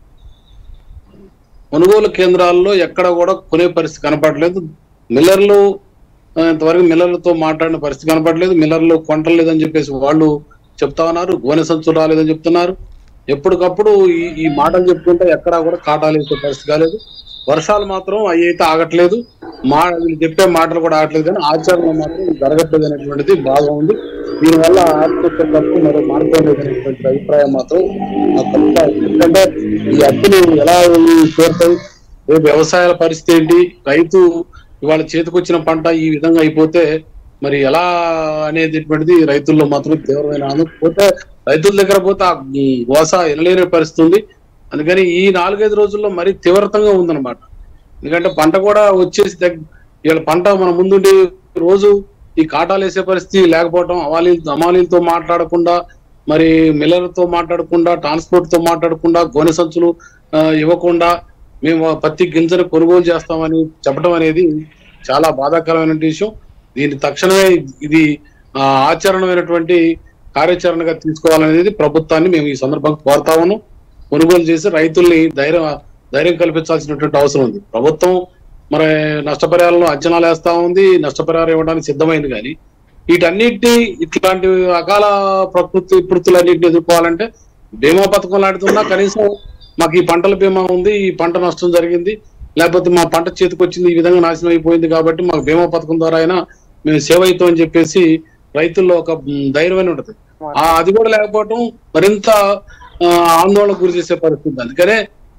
కొనుగోలు కేంద్రాల్లో ఎక్కడ కూడా కొనే పరిస్థితి కనపడలేదు. మిల్లర్లు ఇంతవరకు మిల్లర్లతో మాట్లాడిన పరిస్థితి కనపడలేదు. మిల్లర్లు కొంటలేదని చెప్పేసి వాళ్ళు చెప్తా ఉన్నారు, గోనె సంచులు రాలేదని చెప్తున్నారు. ఎప్పటికప్పుడు ఈ మాటలు చెప్పుకుంటే ఎక్కడా కూడా కాటాలు వేసే పరిస్థితి కాలేదు. వర్షాలు మాత్రం అవి అయితే ఆగట్లేదు, వీళ్ళు చెప్పే మాటలు కూడా ఆగట్లేదు, కానీ ఆచరణ మాత్రం జరగట్లేదు అనేటువంటిది బాగా ఉంది. దీనివల్ల ఆత్మహత్యలకు మరో మార్గం లేదనేటువంటి అభిప్రాయం మాత్రం ఎందుకంటే ఈ అప్పులు ఎలా చేరుతాయి, రేపు వ్యవసాయాల పరిస్థితి ఏంటి, రైతు ఇవాళ చేతికొచ్చిన పంట ఈ విధంగా అయిపోతే మరి ఎలా అనేటువంటిది రైతుల్లో మాత్రం తీవ్రమైన ఆనందం. పోతే రైతుల దగ్గర పోతే ఆ గోస ఎనలేని పరిస్థితి ఉంది. అందుకని ఈ 4-5 రోజుల్లో మరీ తీవ్రతంగా ఉందన్నమాట. ఎందుకంటే పంట కూడా వచ్చేసి ఇవాళ పంట మన ముందుండి రోజు ఈ కాటాలు వేసే పరిస్థితి లేకపోవడం, అమాలీలతో మాట్లాడకుండా, మరి మిల్లర్లతో మాట్లాడకుండా, ట్రాన్స్పోర్ట్ తో మాట్లాడకుండా, గోనె సంచులు ఇవ్వకుండా మేము పత్తి గింజను కొనుగోలు చేస్తామని చెప్పడం అనేది చాలా బాధాకరమైన విషయం. దీన్ని తక్షణమే ఇది ఆచరణమైనటువంటి కార్యాచరణగా తీసుకోవాలనేది ప్రభుత్వాన్ని మేము ఈ సందర్భంగా కోరుతా ఉన్నాం. కొనుగోలు చేసి రైతుల్ని ధైర్యం కల్పించాల్సినటువంటి అవసరం ఉంది. ప్రభుత్వం మరి నష్టపరిహారంలో అంచనాలు వేస్తా ఉంది, నష్టపరిహారం ఇవ్వడానికి సిద్ధమైంది. కానీ వీటన్నిటిని ఇట్లాంటి అకాల ప్రకృతి విపత్తులన్నింటినీ ఎదుర్కోవాలంటే బీమా పథకం లాంటిది కనీసం మాకు ఈ పంటల బీమా ఉంది, ఈ పంట నష్టం జరిగింది, లేకపోతే మా పంట చేతికి వచ్చింది ఈ విధంగా నాశనం అయిపోయింది కాబట్టి మాకు బీమా పథకం ద్వారా అయినా మేము సేవ్ అవుతాం అని చెప్పేసి రైతుల్లో ఒక ధైర్యం ఉంటుంది. అది కూడా లేకపోవటం మరింత ఆందోళనకు గురి చేసే పరిస్థితి. అందుకనే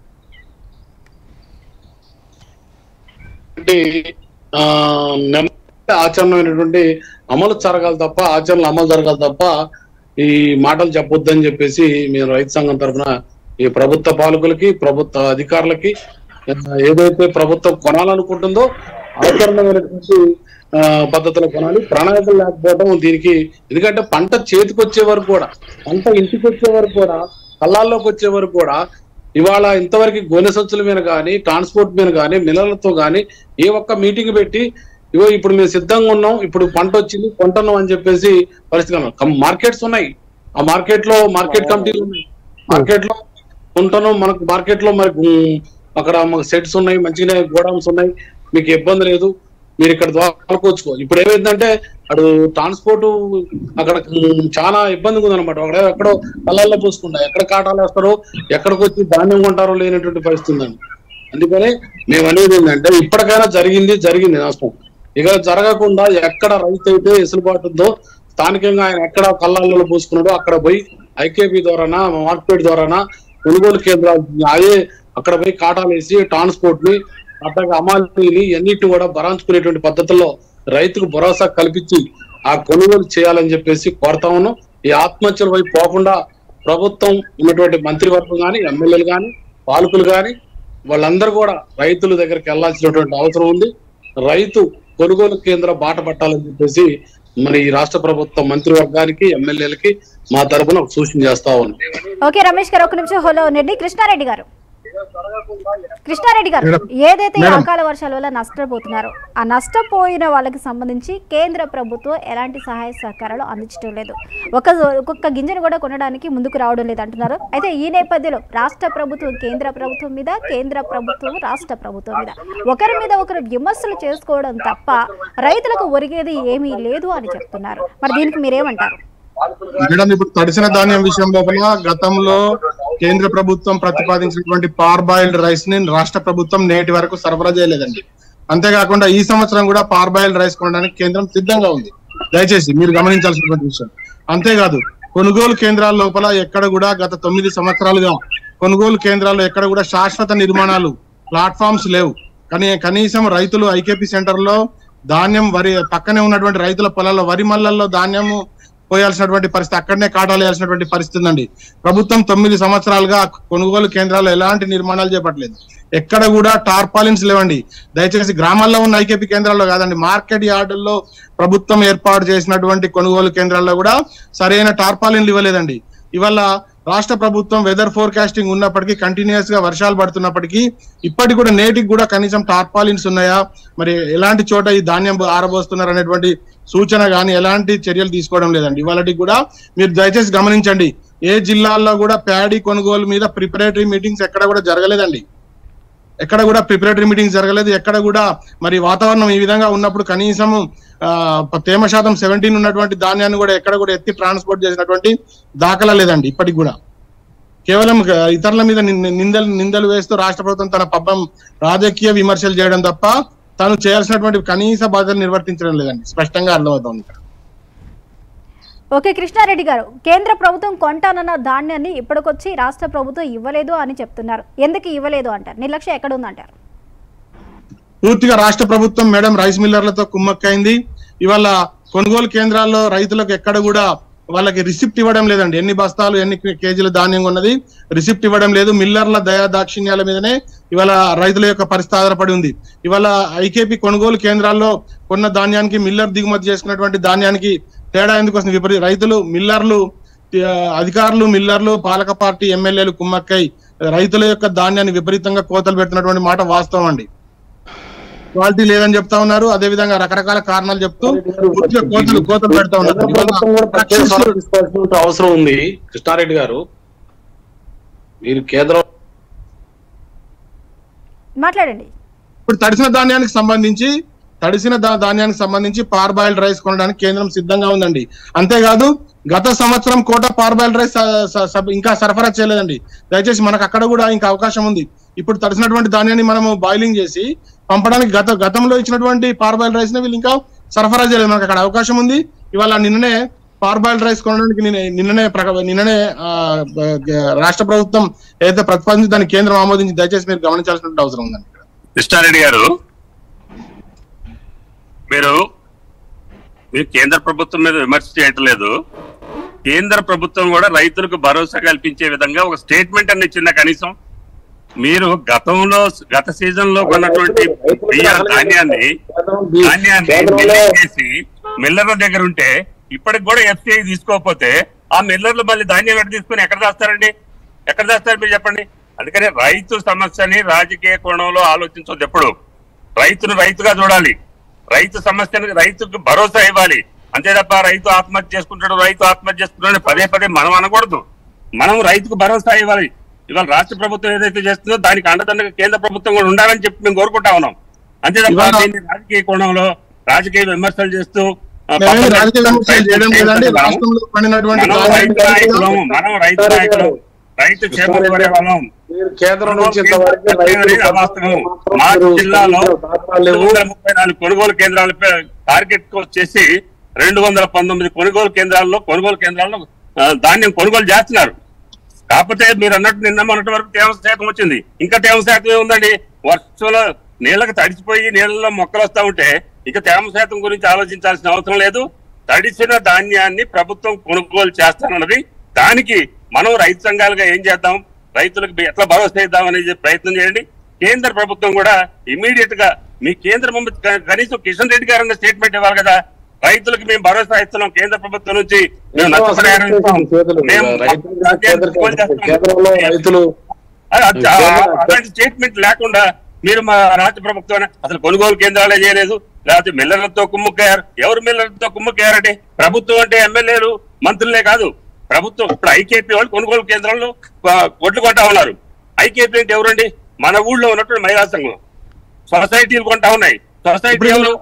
ఆచరణమైనటువంటి అమలు జరగాలి తప్ప, ఆచరణలు అమలు జరగాలి తప్ప ఈ మాటలు చెప్పొద్దని చెప్పేసి మేము రైతు సంఘం తరఫున ఈ ప్రభుత్వ పాలకులకి, ప్రభుత్వ అధికారులకి ఏదైతే ప్రభుత్వం కొనాలనుకుంటుందో ఆచరణమైనటువంటి పద్ధతులు కొనాలి, ప్రణాళికలు లేకపోవడం దీనికి. ఎందుకంటే పంట చేతికి వచ్చే వరకు కూడా, పంట ఇంటికి వచ్చే వరకు కూడా, కళ్ళాల్లోకి వచ్చే వరకు కూడా ఇవాళ ఇంతవరకు గోనె సంచుల మీద కానీ, ట్రాన్స్పోర్ట్ మీద కానీ, మిల్లర్లతో కానీ ఏ ఒక్క మీటింగ్ పెట్టి ఇవో ఇప్పుడు మేము సిద్ధంగా ఉన్నాం, ఇప్పుడు పంట వచ్చింది కొంటున్నాం అని చెప్పేసి పరిస్థితి. మార్కెట్స్ ఉన్నాయి, ఆ మార్కెట్ కమిటీలు ఉన్నాయి, మార్కెట్ లో కొంటున్నాం, మనకు మార్కెట్ లో మరి అక్కడ మాకు సెట్స్ ఉన్నాయి, మంచిగానే గోడౌన్స్ ఉన్నాయి, మీకు ఇబ్బంది లేదు, మీరు ఇక్కడ ద్వారాకోవచ్చుకో. ఇప్పుడు ఏమైందంటే అటు ట్రాన్స్పోర్ట్ అక్కడ చాలా ఇబ్బందిగా ఉందన్నమాట. అక్కడ ఎక్కడో కళ్ళల్లో పోసుకుంటా, ఎక్కడ కాటాలు వేస్తారో, ఎక్కడికి వచ్చి ధాన్యం కొంటారో లేనటువంటి పరిస్థితి ఉందండి. అందుకనే మేము అనేది ఏంటంటే ఇప్పటికైనా జరిగింది నష్టం, ఇక జరగకుండా ఎక్కడ రైతు అయితే వెసులుబాటు ఉందో స్థానికంగా ఆయన ఎక్కడ కళ్ళల్లో పోసుకున్నాడో అక్కడ పోయి ఐకేపీ ద్వారానా, మార్కెట్ ద్వారానా, కొనుగోలు కేంద్రాలు అదే అక్కడ పోయి కాటాలు వేసి ట్రాన్స్పోర్ట్ ని అట్లాగే అమాలీని అన్నిటిని కూడా భరాంచుకునేటువంటి పద్ధతుల్లో రైతుకు భరోసా కల్పించి ఆ కొనుగోలు చేయాలని చెప్పేసి కోరుతా ఉన్నాం. ఈ ఆత్మహత్యల వైపు పోకుండా ప్రభుత్వం ఉన్నటువంటి మంత్రివర్గం కానీ, ఎమ్మెల్యేలు కానీ, పాలకులు కానీ వాళ్ళందరూ కూడా రైతుల దగ్గరికి వెళ్లాల్సినటువంటి అవసరం ఉంది. రైతు కొనుగోలు కేంద్ర బాట పట్టాలని చెప్పేసి మరి ఈ రాష్ట్ర ప్రభుత్వ మంత్రివర్గానికి, ఎమ్మెల్యేలకి మా తరఫున సూచన చేస్తా ఉంది. ఓకే రమేష్ గారు, ఒక నిమిషం హోలో ఉండండి. కృష్ణారెడ్డి గారు, కృష్ణారెడ్డి గారు, ఏదైతే అకాల వర్షాల వల్ల నష్టపోతున్నారో ఆ నష్టపోయిన వాళ్ళకి సంబంధించి కేంద్ర ప్రభుత్వం ఎలాంటి సహాయ సహకారాలు అందించడం లేదు, ఒక్కొక్క గింజను కూడా కొనడానికి ముందుకు రావడం లేదు అంటున్నారు. అయితే ఈ నేపథ్యంలో రాష్ట్ర ప్రభుత్వం కేంద్ర ప్రభుత్వం మీద, కేంద్ర ప్రభుత్వం రాష్ట్ర ప్రభుత్వం మీద ఒకరి మీద ఒకరు విమర్శలు చేసుకోవడం తప్ప రైతులకు ఒరిగేది ఏమీ లేదు అని చెప్తున్నారు. మరి దీనికి మీరేమంటారు? మేడం, ఇప్పుడు తడిసిన ధాన్యం విషయం లోపల గతంలో కేంద్ర ప్రభుత్వం ప్రతిపాదించినటువంటి పార్బాయిల్డ్ రైస్ ని రాష్ట్ర ప్రభుత్వం నేటి వరకు సరఫరా చేయలేదండి. అంతేకాకుండా ఈ సంవత్సరం కూడా పార్బాయిల్డ్ రైస్ కొనడానికి కేంద్రం సిద్ధంగా ఉంది. దయచేసి మీరు గమనించాల్సినటువంటి విషయం. అంతేకాదు, కొనుగోలు కేంద్రాల లోపల ఎక్కడ కూడా గత 9 సంవత్సరాలుగా కొనుగోలు కేంద్రాల్లో ఎక్కడ కూడా శాశ్వత నిర్మాణాలు, ప్లాట్ఫామ్స్ లేవు. కానీ కనీసం రైతులు ఐకేపీ సెంటర్ లో ధాన్యం వరి పక్కనే ఉన్నటువంటి రైతుల పొలాల్లో వరి మల్లల్లో ధాన్యము పోయాల్సినటువంటి పరిస్థితి, అక్కడనే కాటాలు వేయాల్సినటువంటి పరిస్థితి ఉందండి. ప్రభుత్వం 9 సంవత్సరాలుగా కొనుగోలు కేంద్రాల్లో ఎలాంటి నిర్మాణాలు చేపట్టలేదు. ఎక్కడ కూడా టార్పాలిన్స్ లేవండి. దయచేసి గ్రామాల్లో ఉన్న ఐకేపీ కేంద్రాల్లో కాదండి, మార్కెట్ యార్డుల్లో ప్రభుత్వం ఏర్పాటు చేసినటువంటి కొనుగోలు కేంద్రాల్లో కూడా సరైన టార్పాలిన్లు ఇవ్వలేదండి. ఇవాళ రాష్ట్ర ప్రభుత్వం వెదర్ ఫోర్కాస్టింగ్ ఉన్నప్పటికీ, కంటిన్యూస్ గా వర్షాలు పడుతున్నప్పటికీ ఇప్పటికి కూడా నేటికి కూడా కనీసం టార్పాలిన్స్ ఉన్నాయా, మరి ఎలాంటి చోట ఈ ధాన్యం ఆరబోస్తున్నారు అనేటువంటి సూచన కానీ ఎలాంటి చర్యలు తీసుకోవడం లేదండి. ఇవాళకి కూడా మీరు దయచేసి గమనించండి, ఏ జిల్లాల్లో కూడా ప్యాడీ కొనుగోలు మీద ప్రిపరేటరీ మీటింగ్స్ ఎక్కడ కూడా జరగలేదండి. ఎక్కడ కూడా ప్రిపరేటరీ మీటింగ్స్ జరగలేదు. ఎక్కడ కూడా మరి వాతావరణం ఈ విధంగా ఉన్నప్పుడు కనీసం తేమ శాతం 17 ఉన్నటువంటి ధాన్యాన్ని కూడా ఎక్కడ కూడా ఎత్తి ట్రాన్స్పోర్ట్ చేసినటువంటి దాఖలా లేదండి. ఇప్పటికి కూడా కేవలం ఇతరుల మీద నిందలు వేస్తూ రాష్ట్ర ప్రభుత్వం తన పబ్బం రాజకీయ విమర్శలు చేయడం తప్ప తాను చేయాల్సినటువంటి కనీస బాధ్యతలు నిర్వర్తించడం లేదండి. స్పష్టంగా అర్థమవుతోంది. ఓకే కృష్ణారెడ్డి గారు, కేంద్ర ప్రభుత్వం కొంటానన్న ధాన్యాన్ని ఇప్పటికొచ్చి రాష్ట్ర ప్రభుత్వం ఇవ్వలేదు అని చెప్తున్నారు. ఎందుకు ఇవ్వలేదు అంటారు? నిర్లక్ష్యం ఎక్కడ ఉందంటారు? పూర్తిగా రాష్ట్ర ప్రభుత్వం మేడం రైస్ మిల్లర్లతో కుమ్మక్కైంది. ఇవాళ కొనుగోలు కేంద్రాల్లో రైతులకు ఎక్కడ కూడా వాళ్ళకి రిసిప్ట్ ఇవ్వడం లేదండి. ఎన్ని బస్తాలు ఎన్ని కేజీల ధాన్యం ఉన్నది రిసిప్ట్ ఇవ్వడం లేదు. మిల్లర్ల దయా దాక్షిణ్యాల మీదనే ఇవాళ రైతుల యొక్క పరిస్థితి ఆధారపడి ఉంది. ఇవాళ ఐకేపీ కొనుగోలు కేంద్రాల్లో కొన్న ధాన్యానికి మిల్లర్ దిగుమతి చేసుకున్నటువంటి ధాన్యానికి తేడా ఎందుకు వస్తుంది? రైతులు, మిల్లర్లు, అధికారులు, మిల్లర్లు, పాలక పార్టీ ఎమ్మెల్యేలు కుమ్మక్కై రైతుల యొక్క ధాన్యాన్ని విపరీతంగా కోతలు పెడుతున్నటువంటి మాట వాస్తవం అండి. క్వాలిటీ లేదని చెప్తా ఉన్నారు. అదే విధంగా రకరకాల కారణాలు చెప్తూ కోతలు పెడతా ఉన్నారు. అవసరం ఉంది. కృష్ణారెడ్డి గారు, మీరు కేంద్రం మాట్లాడండి. ఇప్పుడు తడిసిన ధాన్యానికి సంబంధించి పార్బాయిల్డ్ రైస్ కొనడానికి కేంద్రం సిద్ధంగా ఉందండి. అంతేకాదు, గత సంవత్సరం కోట పార్బాయిల్డ్ రైస్ ఇంకా సరఫరా చేయలేదండి. దయచేసి మనకు అక్కడ కూడా ఇంకా అవకాశం ఉంది. ఇప్పుడు తడిసినటువంటి ధాన్యాన్ని మనము బాయిలింగ్ చేసి పంపడానికి గతంలో ఇచ్చినటువంటి పార్బాయిల్డ్ రైస్ ని వీళ్ళు ఇంకా సరఫరా చేయలేదు. మనకు అక్కడ అవకాశం ఉంది. ఇవాళ నిన్ననే పార్బాయిల్డ్ రైస్ కొనడానికి నిన్ననే రాష్ట్ర ప్రభుత్వం ఏదైతే ప్రతిపాదించి దాన్ని కేంద్రం ఆమోదించి, దయచేసి మీరు గమనించాల్సిన అవసరం ఉందండి. కృష్ణారెడ్డి గారు, మీరు కేంద్ర ప్రభుత్వం మీద విమర్శ చేయటం లేదు. కేంద్ర ప్రభుత్వం కూడా రైతులకు భరోసా కల్పించే విధంగా ఒక స్టేట్మెంట్ అన్ని ఇచ్చిందా? కనీసం మీరు గత సీజన్ లో కొన్నటువంటి ధాన్యాన్ని చేసి మిల్లర్ల దగ్గర ఉంటే ఇప్పటికి కూడా ఎఫ్సిఐ తీసుకోకపోతే ఆ మిల్లర్లు మళ్ళీ ధాన్యం ఎక్కడ తీసుకుని ఎక్కడ దాస్తారండి? ఎక్కడ దాస్తారు మీరు చెప్పండి? అందుకని రైతు సమస్యని రాజకీయ కోణంలో ఆలోచించవద్దు. ఎప్పుడు రైతును రైతుగా చూడాలి. రైతు సమస్యను రైతుకు భరోసా ఇవ్వాలి. అంతే తప్ప రైతు ఆత్మహత్య చేసుకుంటాడు పదే మనం అనకూడదు. మనం రైతుకు భరోసా ఇవ్వాలి. ఇవాళ రాష్ట్ర ప్రభుత్వం ఏదైతే చేస్తుందో దానికి అండదండగా కేంద్ర ప్రభుత్వం కూడా ఉండాలని చెప్పి మేము కోరుకుంటా ఉన్నాం. అంతే తప్ప దీన్ని రాజకీయ కోణంలో రాజకీయ విమర్శలు చేస్తూ మనం రైతు నాయకులు, రైతు క్షేమ కోరే వాళ్ళం. మార్చి జిల్లాలో 234 కొనుగోలు కేంద్రాల టార్గెట్ వచ్చేసి 219 కొనుగోలు కేంద్రాల్లో ధాన్యం కొనుగోలు చేస్తున్నారు. కాకపోతే మీరు అన్నట్టు నిన్న మొన్నటి వరకు తేమ శాతం వచ్చింది. ఇంకా తేమ శాతం ఉందండి. వర్షంలో నీళ్ళకి తడిచిపోయి నీళ్ళలో మొక్కలు వస్తా ఉంటే ఇక తేమ శాతం గురించి ఆలోచించాల్సిన అవసరం లేదు. తడిసిన ధాన్యాన్ని ప్రభుత్వం కొనుగోలు చేస్తానన్నది. దానికి మనం రైతు సంఘాలుగా ఏం చేద్దాం, రైతులకు ఎట్లా భరోసా ఇద్దాం అనేది ప్రయత్నం చేయండి. కేంద్ర ప్రభుత్వం కూడా ఇమీడియట్ గా మీ కేంద్ర కనీసం కిషన్ రెడ్డి గారు స్టేట్మెంట్ ఇవ్వాలి కదా, రైతులకు మేము భరోసా ఇస్తున్నాం కేంద్ర ప్రభుత్వం నుంచి, మేము నష్టపరిహారం ఇస్తాం, అలాంటి స్టేట్మెంట్ లేకుండా మీరు మా రాష్ట్ర ప్రభుత్వం అసలు కొనుగోలు కేంద్రాలే చేయలేదు, లేకపోతే మిల్లర్లతో కుమ్ముక్కయ్యారు. ఎవరు మిల్లర్లతో కుమ్ముక్కయ్యారంటే ప్రభుత్వం అంటే ఎమ్మెల్యేలు మంత్రులే కాదు, ప్రభుత్వం. ఇప్పుడు ఐకేపీ వాళ్ళు కొనుగోలు కేంద్రంలో ఒడ్లు కొంటా ఉన్నారు. ఐకేపీ అంటే ఎవరండి? మన ఊళ్ళో ఉన్నటువంటి మహిళా సంఘం. సొసైటీలు కొంటా ఉన్నాయి. సొసైటీ ఎవరు?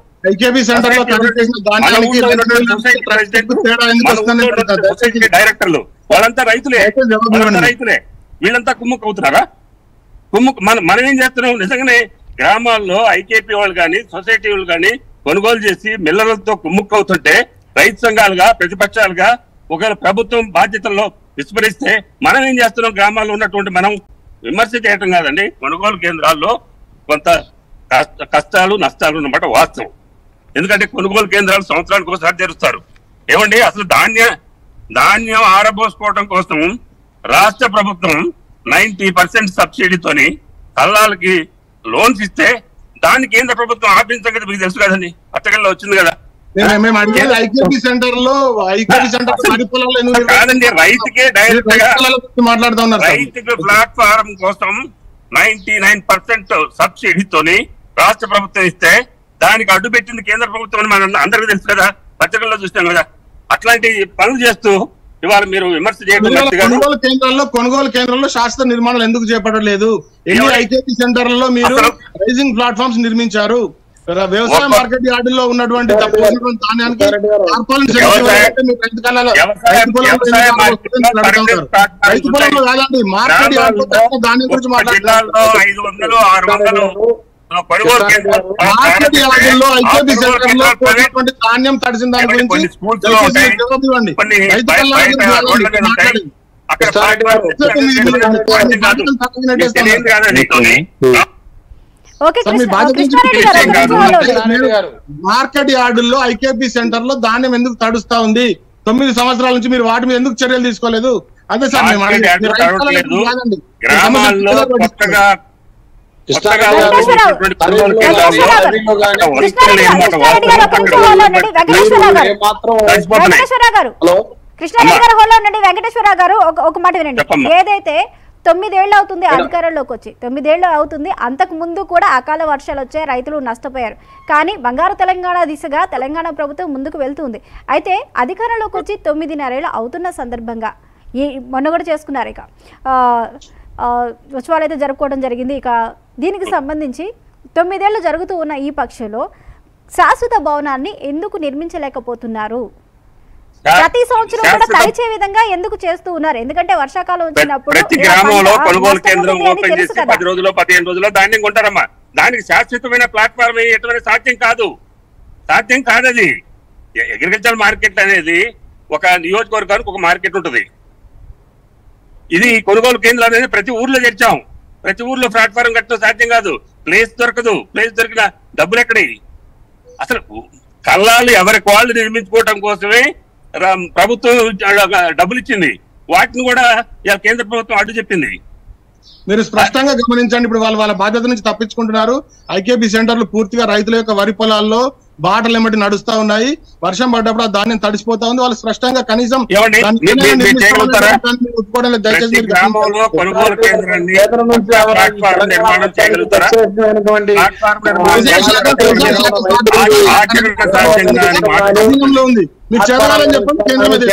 డైరెక్టర్లు వాళ్ళంతా రైతులే. వీళ్ళంతా కుమ్ముక్ అవుతున్నారా? మనం ఏం చేస్తున్నాం? నిజంగానే గ్రామాల్లో ఐకేపీ వాళ్ళు కానీ సొసైటీ వాళ్ళు కానీ కొనుగోలు చేసి మిల్లర్లతో కుమ్ముక్ అవుతుంటే రైతు సంఘాలుగా ప్రతిపక్షాలుగా ఒకవేళ ప్రభుత్వం బాధ్యతల్లో విస్మరిస్తే మనం ఏం చేస్తున్నాం? గ్రామాల్లో ఉన్నటువంటి మనం విమర్శ చేయటం కాదండి. కొనుగోలు కేంద్రాల్లో కొంత కష్టాలు నష్టాలు అన్నమాట వాస్తవం. ఎందుకంటే కొనుగోలు కేంద్రాలు సంవత్సరానికి ఒకసారి తెరుస్తారు. ఏమండి, అసలు ధాన్యం ఆరబోసుకోవడం కోసం రాష్ట్ర ప్రభుత్వం 90% సబ్సిడీతోని కల్లాలకి లోన్స్ ఇస్తే దాన్ని కేంద్ర ప్రభుత్వం ఆపించడం కదా మీకు తెలుసు కదండి. పచ్చగల్లో వచ్చింది కదా. కాదండి, రైతుకే డైరెక్ట్ గా రైతుకి ప్లాట్ఫారం కోసం 99% సబ్సిడీతోని రాష్ట్ర ప్రభుత్వం ఇస్తే దానికి అడ్డు పెట్టింది కేంద్ర ప్రభుత్వం అని మన అందరికీ తెలుసు కదా. పచ్చగల్లో చూస్తాం కదా. అట్లాంటి పనులు చేస్తూ ఇవాళ మీరు విమర్శ చేయడం. కొనుగోలు కేంద్రంలో శాశ్వత నిర్మాణాలు ఎందుకు చేపట్టలేదు? ఎన్ని ఐకేపీ సెంటర్లలో మీరు రైజింగ్ ప్లాట్ఫామ్స్ నిర్మించారు? వ్యవసాయ మార్కెట్ యార్డుల్లో ఉన్నటువంటి ధాన్యానికి రైతు పొలంలో కాదండి, మార్కెట్ యార్డులో ధాన్యం గురించి మాట్లాడుతున్నారు. మార్కెట్ యార్డుల్లో ఐకేపీ సెంటర్లో ధాన్యం తడిసిన దాని గురించి రైతు మార్కెట్ యార్డుల్లో ఐకేపీ సెంటర్ లో ధాన్యం ఎందుకు తడుస్తా ఉంది? 9 సంవత్సరాల నుంచి మీరు వాటి మీద ఎందుకు చర్యలు తీసుకోలేదు? అదే సార్ మేము వెంకటేశ్వరరావు గారు ఒక మాట వినండి. ఏదైతే 9 ఏళ్ళు అవుతుంది అధికారంలోకి వచ్చి, 9 ఏళ్ళు అవుతుంది. అంతకు ముందు కూడా అకాల వర్షాలు వచ్చాయి, రైతులు నష్టపోయారు. కానీ బంగారు తెలంగాణ దిశగా తెలంగాణ ప్రభుత్వం ముందుకు వెళ్తుంది. అయితే అధికారంలోకి వచ్చి 9.5 ఏళ్ళు అవుతున్న సందర్భంగా ఈ మొన్న కూడా చేసుకున్నారు. ఇక ఉత్సవాలు అయితే జరుపుకోవడం జరిగింది. ఇక దీనికి సంబంధించి 9 ఏళ్ళు జరుగుతూ ఉన్న ఈ పక్షంలో శాశ్వత భవనాన్ని ఎందుకు నిర్మించలేకపోతున్నారు? ప్రతి సంవత్సరం కూడా తడిచే విధంగా ఎందుకు చేస్తూ ఉన్నారు? ఎందుకంటే వర్షాకాలం వచ్చినప్పుడు ప్రతి గ్రామంలో కొనుగోలు కేంద్రం ఓపెన్ చేసి 10 రోజుల్లో 15 రోజుల్లో ధాన్యం కొంటారమ్మా. దానికి శాశ్వతమైన ప్లాట్ఫామ్ ఎటువంటి సాధ్యం కాదు. అది అగ్రికల్చర్ మార్కెట్ అనేది ఒక నియోజకవర్గానికి ఒక మార్కెట్ ఉంటుంది. ఇది కొనుగోలు కేంద్రాలు అనేది ప్రతి ఊర్లో తెచ్చాం. ప్రతి ఊర్లో ప్లాట్ఫారం కట్టడం సాధ్యం కాదు. ప్లేస్ దొరకదు. ప్లేస్ దొరికిన డబ్బులు ఎక్కడి? అసలు కల్లాలు ఎవరికి వాళ్ళు నిర్మించుకోవటం కోసమే ప్రభుత్వం డబ్బులు ఇచ్చింది. వాటిని కూడా కేంద్ర ప్రభుత్వం అడ్డు చెప్పింది. మీరు స్పష్టంగా గమనించండి. ఇప్పుడు వాళ్ళ బాధ్యత నుంచి తప్పించుకుంటున్నారు. ఐకేపీ సెంటర్లు పూర్తిగా రైతుల యొక్క వరి పొలాల్లో బాటలు ఎమ్మటి నడుస్తా ఉన్నాయి. వర్షం పడ్డప్పుడు ఆ ధాన్యం తడిసిపోతా ఉంది. వాళ్ళు స్పష్టంగా కనీసం ఉంది. మీరు చేయాలని చెప్పండి.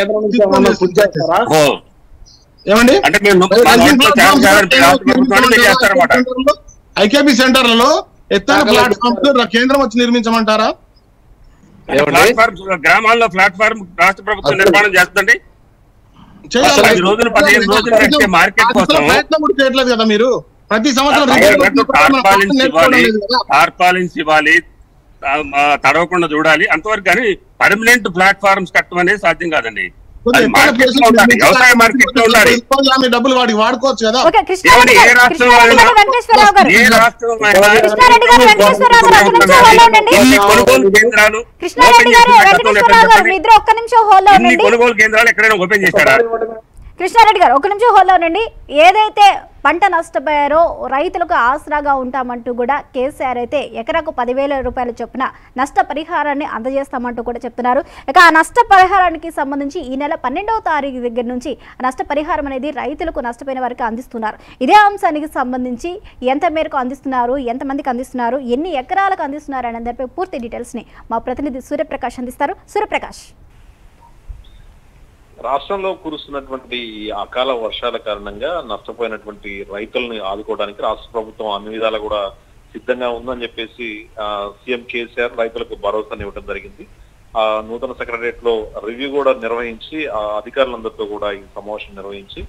ఏమండి, ఐకేపీ సెంటర్లలో ఎత్తైన ప్లాట్ఫామ్ కేంద్రం వచ్చి నిర్మించమంటారా? గ్రామాల్లో ప్లాట్ఫామ్ రాష్ట్ర ప్రభుత్వం నిర్మాణం చేస్తుందండి. 10 రోజులు 15 రోజులు మార్కెట్ కోసం చేయట్లేదు కదా మీరు? ప్రతి సంవత్సరం టార్పాలిన్స్ ఇవ్వాలి, తడవకుండా చూడాలి అంతవరకు. కానీ పర్మనెంట్ ప్లాట్ఫామ్స్ కట్టడం అనేది సాధ్యం కాదండి. వ్యవసాయ మార్కెట్ లో ఉండాలి. డబ్బులు వాడికి వాడుకోవచ్చు కదా. ఏ రాష్ట్రం కొనుగోలు కేంద్రాలు కొనుగోలు కేంద్రాలు ఎక్కడైనా ఓపెన్ చేశారా? కృష్ణారెడ్డి గారు ఒక నిమిషం హోల్లో ఉండండి. ఏదైతే పంట నష్టపోయారో రైతులకు ఆసరాగా ఉంటామంటూ కూడా కేసీఆర్ అయితే ఎకరాకు 10,000 రూపాయల చొప్పున నష్టపరిహారాన్ని అందజేస్తామంటూ కూడా చెప్తున్నారు. ఇక ఆ నష్టపరిహారానికి సంబంధించి ఈ నెల 12వ తారీఖు దగ్గర నుంచి నష్టపరిహారం అనేది రైతులకు నష్టపోయిన వారికి అందిస్తున్నారు. ఇదే అంశానికి సంబంధించి ఎంత మేరకు అందిస్తున్నారు, ఎంతమందికి అందిస్తున్నారు, ఎన్ని ఎకరాలకు అందిస్తున్నారు అనే దానిపై పూర్తి డీటెయిల్స్ ని మా ప్రతినిధి సూర్యప్రకాష్ అందిస్తారు. సూర్యప్రకాష్, రాష్ట్రంలో కురుస్తున్నటువంటి అకాల వర్షాల కారణంగా నష్టపోయినటువంటి రైతుల్ని ఆదుకోవడానికి రాష్ట్ర ప్రభుత్వం అన్ని విధాలా కూడా సిద్ధంగా ఉందని చెప్పేసి సీఎం కేసీఆర్ రైతులకు భరోసానివ్వడం జరిగింది. నూతన సెక్రటరియట్ లో రివ్యూ కూడా నిర్వహించి అధికారులందరితో కూడా ఈ సమావేశం నిర్వహించి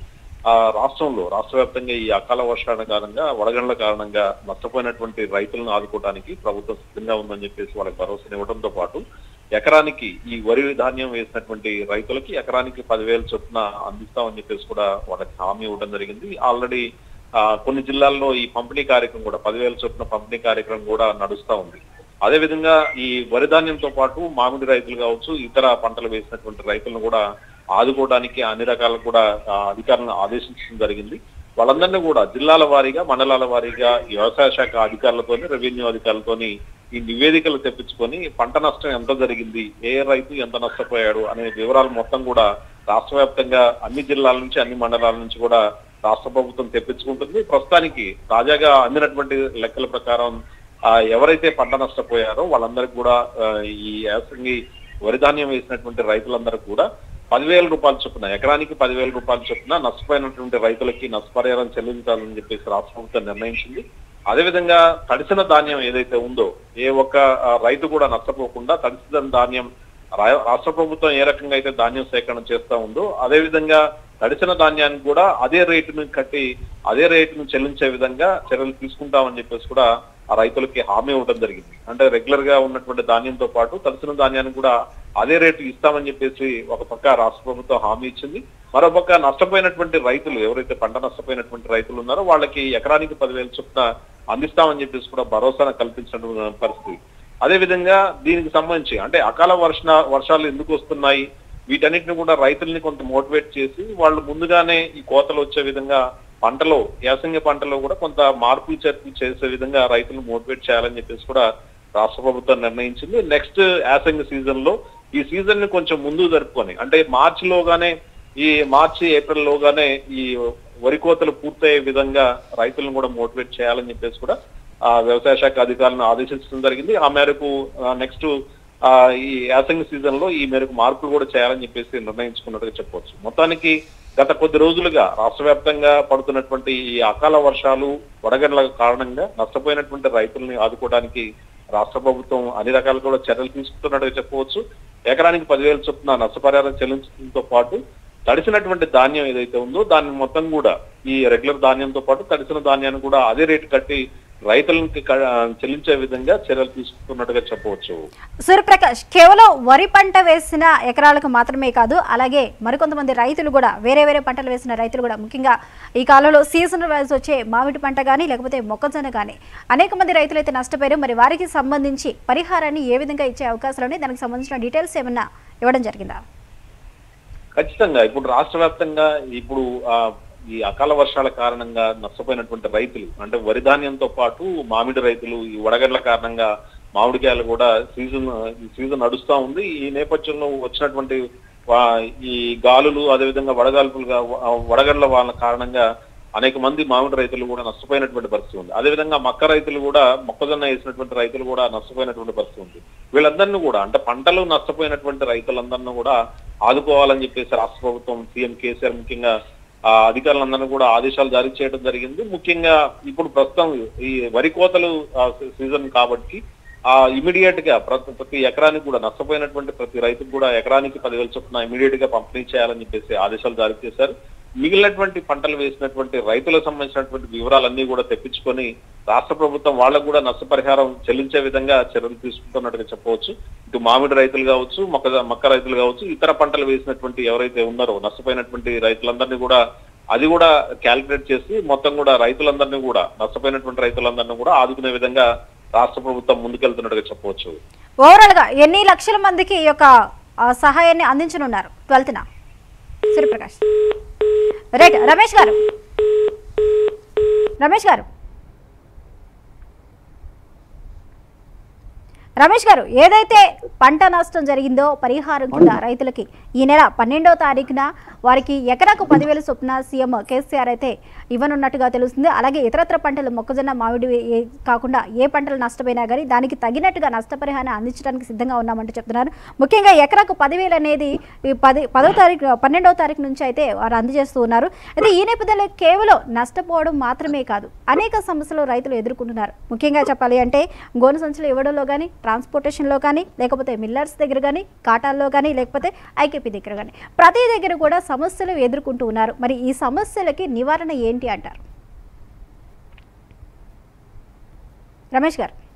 రాష్ట్ర వ్యాప్తంగా ఈ అకాల వర్షాల కారణంగా వడగండ్ల కారణంగా నష్టపోయినటువంటి రైతులను ఆదుకోవడానికి ప్రభుత్వం సిద్ధంగా ఉందని చెప్పేసి వాళ్ళకి భరోసానివ్వడంతో పాటు ఎకరానికి ఈ వరి ధాన్యం వేసినటువంటి రైతులకి ఎకరానికి 10,000 చొప్పున అందిస్తామని చెప్పేసి కూడా వాళ్ళకి హామీ ఇవ్వడం జరిగింది. ఆల్రెడీ కొన్ని జిల్లాల్లో ఈ పంపిణీ కార్యక్రమం కూడా 10,000 చొప్పున పంపిణీ కార్యక్రమం కూడా నడుస్తా ఉంది. అదేవిధంగా ఈ వరి ధాన్యంతో పాటు మామిడి రైతులు కావచ్చు, ఇతర పంటలు వేసినటువంటి రైతులను కూడా ఆదుకోవడానికి అన్ని రకాల కూడా అధికారులను ఆదేశించడం జరిగింది. వాళ్ళందరినీ కూడా జిల్లాల వారీగా, మండలాల వారీగా వ్యవసాయ శాఖ అధికారులతోని, రెవెన్యూ అధికారులతోని ఈ నివేదికలు తెప్పించుకొని పంట నష్టం ఎంత జరిగింది, ఏ రైతు ఎంత నష్టపోయాడు అనే వివరాలు మొత్తం కూడా రాష్ట్ర వ్యాప్తంగా అన్ని జిల్లాల నుంచి, అన్ని మండలాల నుంచి కూడా రాష్ట్ర ప్రభుత్వం తెప్పించుకుంటుంది. ప్రస్తుతానికి తాజాగా అందినటువంటి లెక్కల ప్రకారం ఎవరైతే పంట నష్టపోయారో వాళ్ళందరికీ కూడా ఈ యాసంగి వరి ధాన్యం వేసినటువంటి రైతులందరూ కూడా 10,000 రూపాయల చొప్పున, ఎకరానికి 10,000 రూపాయల చొప్పున నష్టపోయినటువంటి రైతులకి నష్టపరిహారం చెల్లించాలని చెప్పేసి రాష్ట్ర ప్రభుత్వం నిర్ణయించింది. అదేవిధంగా తడిసిన ధాన్యం ఏదైతే ఉందో ఏ ఒక్క రైతు కూడా నష్టపోకుండా తడిసిన ధాన్యం రాష్ట్ర ప్రభుత్వం ఏ రకంగా అయితే ధాన్యం సేకరణ చేస్తా ఉందో అదేవిధంగా తడిసిన ధాన్యానికి కూడా అదే రేటును కట్టి అదే రేటును చెల్లించే విధంగా చర్యలు తీసుకుంటామని చెప్పేసి కూడా ఆ రైతులకి హామీ ఇవ్వడం జరిగింది. అంటే రెగ్యులర్ గా ఉన్నటువంటి ధాన్యంతో పాటు తడిసిన ధాన్యాన్ని కూడా అదే రేటు ఇస్తామని చెప్పేసి ఒక పక్క రాష్ట్ర ప్రభుత్వం హామీ ఇచ్చింది. మరోపక్క నష్టపోయినటువంటి రైతులు ఎవరైతే పంట నష్టపోయినటువంటి రైతులు ఉన్నారో వాళ్ళకి ఎకరానికి 10,000 చొప్పున అందిస్తామని చెప్పేసి కూడా భరోసాను కల్పించిన పరిస్థితి. అదేవిధంగా దీనికి సంబంధించి అంటే అకాల వర్షాలు ఎందుకు వస్తున్నాయి, వీటన్నిటిని కూడా రైతుల్ని కొంత మోటివేట్ చేసి వాళ్ళు ముందుగానే ఈ కోతలు వచ్చే విధంగా పంటలో, యాసంగి పంటలో కూడా కొంత మార్పులు చేర్పులు చేసే విధంగా రైతులను మోటివేట్ చేయాలని చెప్పేసి కూడా రాష్ట్ర ప్రభుత్వం నిర్ణయించింది. నెక్స్ట్ యాసంగి సీజన్ లో ఈ సీజన్ ని కొంచెం ముందు జరుపుకొని అంటే మార్చి ఏప్రిల్ లోగానే ఈ వరి కోతలు పూర్తయ్యే విధంగా రైతులను కూడా మోటివేట్ చేయాలని చెప్పేసి కూడా వ్యవసాయ శాఖ అధికారులను ఆదేశించడం జరిగింది. ఆ మేరకు నెక్స్ట్ ఈ యాసంగి సీజన్ లో ఈ మేరకు మార్పులు కూడా చేయాలని చెప్పేసి నిర్ణయించుకున్నట్టుగా చెప్పవచ్చు. మొత్తానికి గత కొద్ది రోజులుగా రాష్ట్ర వ్యాప్తంగా పడుతున్నటువంటి ఈ అకాల వర్షాలు, వడగండ్ల కారణంగా నష్టపోయినటువంటి రైతుల్ని ఆదుకోవడానికి రాష్ట్ర ప్రభుత్వం అన్ని రకాల కూడా చర్యలు తీసుకుంటున్నట్టుగా చెప్పవచ్చు. ఎకరానికి 10,000 చొప్పున నష్టపరిహారం చెల్లించడంతో పాటు తడిసినటువంటి ధాన్యం ఏదైతే ఉందో దాన్ని మొత్తం కూడా ఈ రెగ్యులర్ ధాన్యంతో పాటు తడిసిన ధాన్యాన్ని కూడా అదే రేటు కట్టి రైతులకు చెల్లించే విధంగా చర్యలు తీసుకున్నట్టుగా చెప్పవచ్చు. సూర్యప్రకాష్, కేవలం వరి పంట వేసిన ఎకరాలకు మాత్రమే కాదు, అలాగే మరికొంతమంది రైతులు కూడా వేరే పంటలు వేసిన రైతులు కూడా ముఖ్యంగా ఈ కాలంలో సీజనల్ వైజ్ వచ్చే మామిడి పంట కానీ లేకపోతే మొక్కజొన్న కానీ అనేక మంది రైతులు అయితే నష్టపోయారు. మరి వారికి సంబంధించి పరిహారాన్ని ఏ విధంగా ఇచ్చే అవకాశాలు ఉన్నాయి, దానికి సంబంధించిన డీటెయిల్స్ ఏమన్నా ఇవ్వడం జరిగిందా? ఖచ్చితంగా ఇప్పుడు రాష్ట్ర వ్యాప్తంగా ఇప్పుడు ఈ అకాల వర్షాల కారణంగా నష్టపోయినటువంటి రైతులు అంటే వరి ధాన్యంతో పాటు మామిడి రైతులు ఈ వడగండ్ల కారణంగా మామిడికాయలు కూడా సీజన్ నడుస్తా ఉంది. ఈ నేపథ్యంలో వచ్చినటువంటి ఈ గాలులు అదేవిధంగా వడగండ్ల వాళ్ళ కారణంగా అనేక మంది మామిడి రైతులు కూడా నష్టపోయినటువంటి పరిస్థితి ఉంది. అదేవిధంగా మొక్కజొన్న వేసినటువంటి రైతులు కూడా నష్టపోయినటువంటి పరిస్థితి ఉంది. వీళ్ళందరినీ కూడా అంటే పంటలు నష్టపోయినటువంటి రైతులందరినీ కూడా ఆదుకోవాలని చెప్పేసి రాష్ట్ర ప్రభుత్వం సీఎం కేసీఆర్ ముఖ్యంగా అధికారులందరినీ కూడా ఆదేశాలు జారీ చేయడం జరిగింది. ముఖ్యంగా ఇప్పుడు ప్రస్తుతం ఈ వరి కోతలు సీజన్ కాబట్టి ఇమీడియట్ గా ప్రతి ఎకరానికి కూడా నష్టపోయినటువంటి ప్రతి రైతుకు కూడా ఎకరానికి 10,000 చొప్పున ఇమీడియట్ గా పంపిణీ చేయాలని చెప్పేసి ఆదేశాలు జారీ చేశారు. మిగిలినటువంటి పంటలు వేసినటువంటి రైతులకు సంబంధించినటువంటి వివరాలన్నీ కూడా తెప్పించుకొని రాష్ట్ర ప్రభుత్వం వాళ్ళకు కూడా నష్టపరిహారం చెల్లించే విధంగా చర్యలు తీసుకుంటున్నట్టుగా చెప్పవచ్చు. ఇటు మామిడి రైతులు కావచ్చు, మొక్క రైతులు కావచ్చు, ఇతర పంటలు వేసినటువంటి ఎవరైతే ఉన్నారో నష్టపోయినటువంటి రైతులందరినీ కూడా అది కూడా క్యాలిక్యులేట్ చేసి మొత్తం కూడా రైతులందరినీ కూడా నష్టపోయినటువంటి రైతులందరినీ కూడా ఆదుకునే విధంగా రాష్ట్ర ప్రభుత్వం ముందుకెళ్తున్నట్టుగా చెప్పవచ్చు. ఓవరాల్ గా ఎన్ని లక్షల మందికి ఈ యొక్క సహాయాన్ని అందించనున్నారు 12న? సూర్యప్రకాష్, రైట్. రమేష్ గారు, రమేష్ గారు ఏదైతే పంట నష్టం జరిగిందో పరిహారం కింద రైతులకి ఈ నెల 12వ తారీఖున వారికి ఎకరాకు 10,000 చొప్పున సీఎం కేసీఆర్ అయితే ఇవ్వనున్నట్టుగా తెలుస్తుంది. అలాగే ఇతరత్ర పంటలు మొక్కజొన్న మామిడి కాకుండా ఏ పంటలు నష్టపోయినా కానీ దానికి తగినట్టుగా నష్టపరిహారం అందించడానికి సిద్ధంగా ఉన్నామంటూ చెప్తున్నారు. ముఖ్యంగా ఎకరాకు 10,000 అనేది 12వ తారీఖు నుంచి అయితే వారు అందజేస్తూ ఉన్నారు. అయితే ఈ నేపథ్యంలో కేవలం నష్టపోవడం మాత్రమే కాదు అనేక సమస్యలు రైతులు ఎదుర్కొంటున్నారు. ముఖ్యంగా చెప్పాలి అంటే గోను సంచులు ఇవ్వడంలో కానీ ట్రాన్స్పోర్టేషన్లో కానీ లేకపోతే మిల్లర్స్ దగ్గర కానీ కాటాల్లో కానీ లేకపోతే ఐకేపీ దగ్గర కానీ ప్రతి దగ్గర కూడా సమస్యలు ఎదుర్కొంటూ ఉన్నారు. మరి ఈ సమస్యలకి నివారణ ఏంటి అంటారు రమేష్ గారు?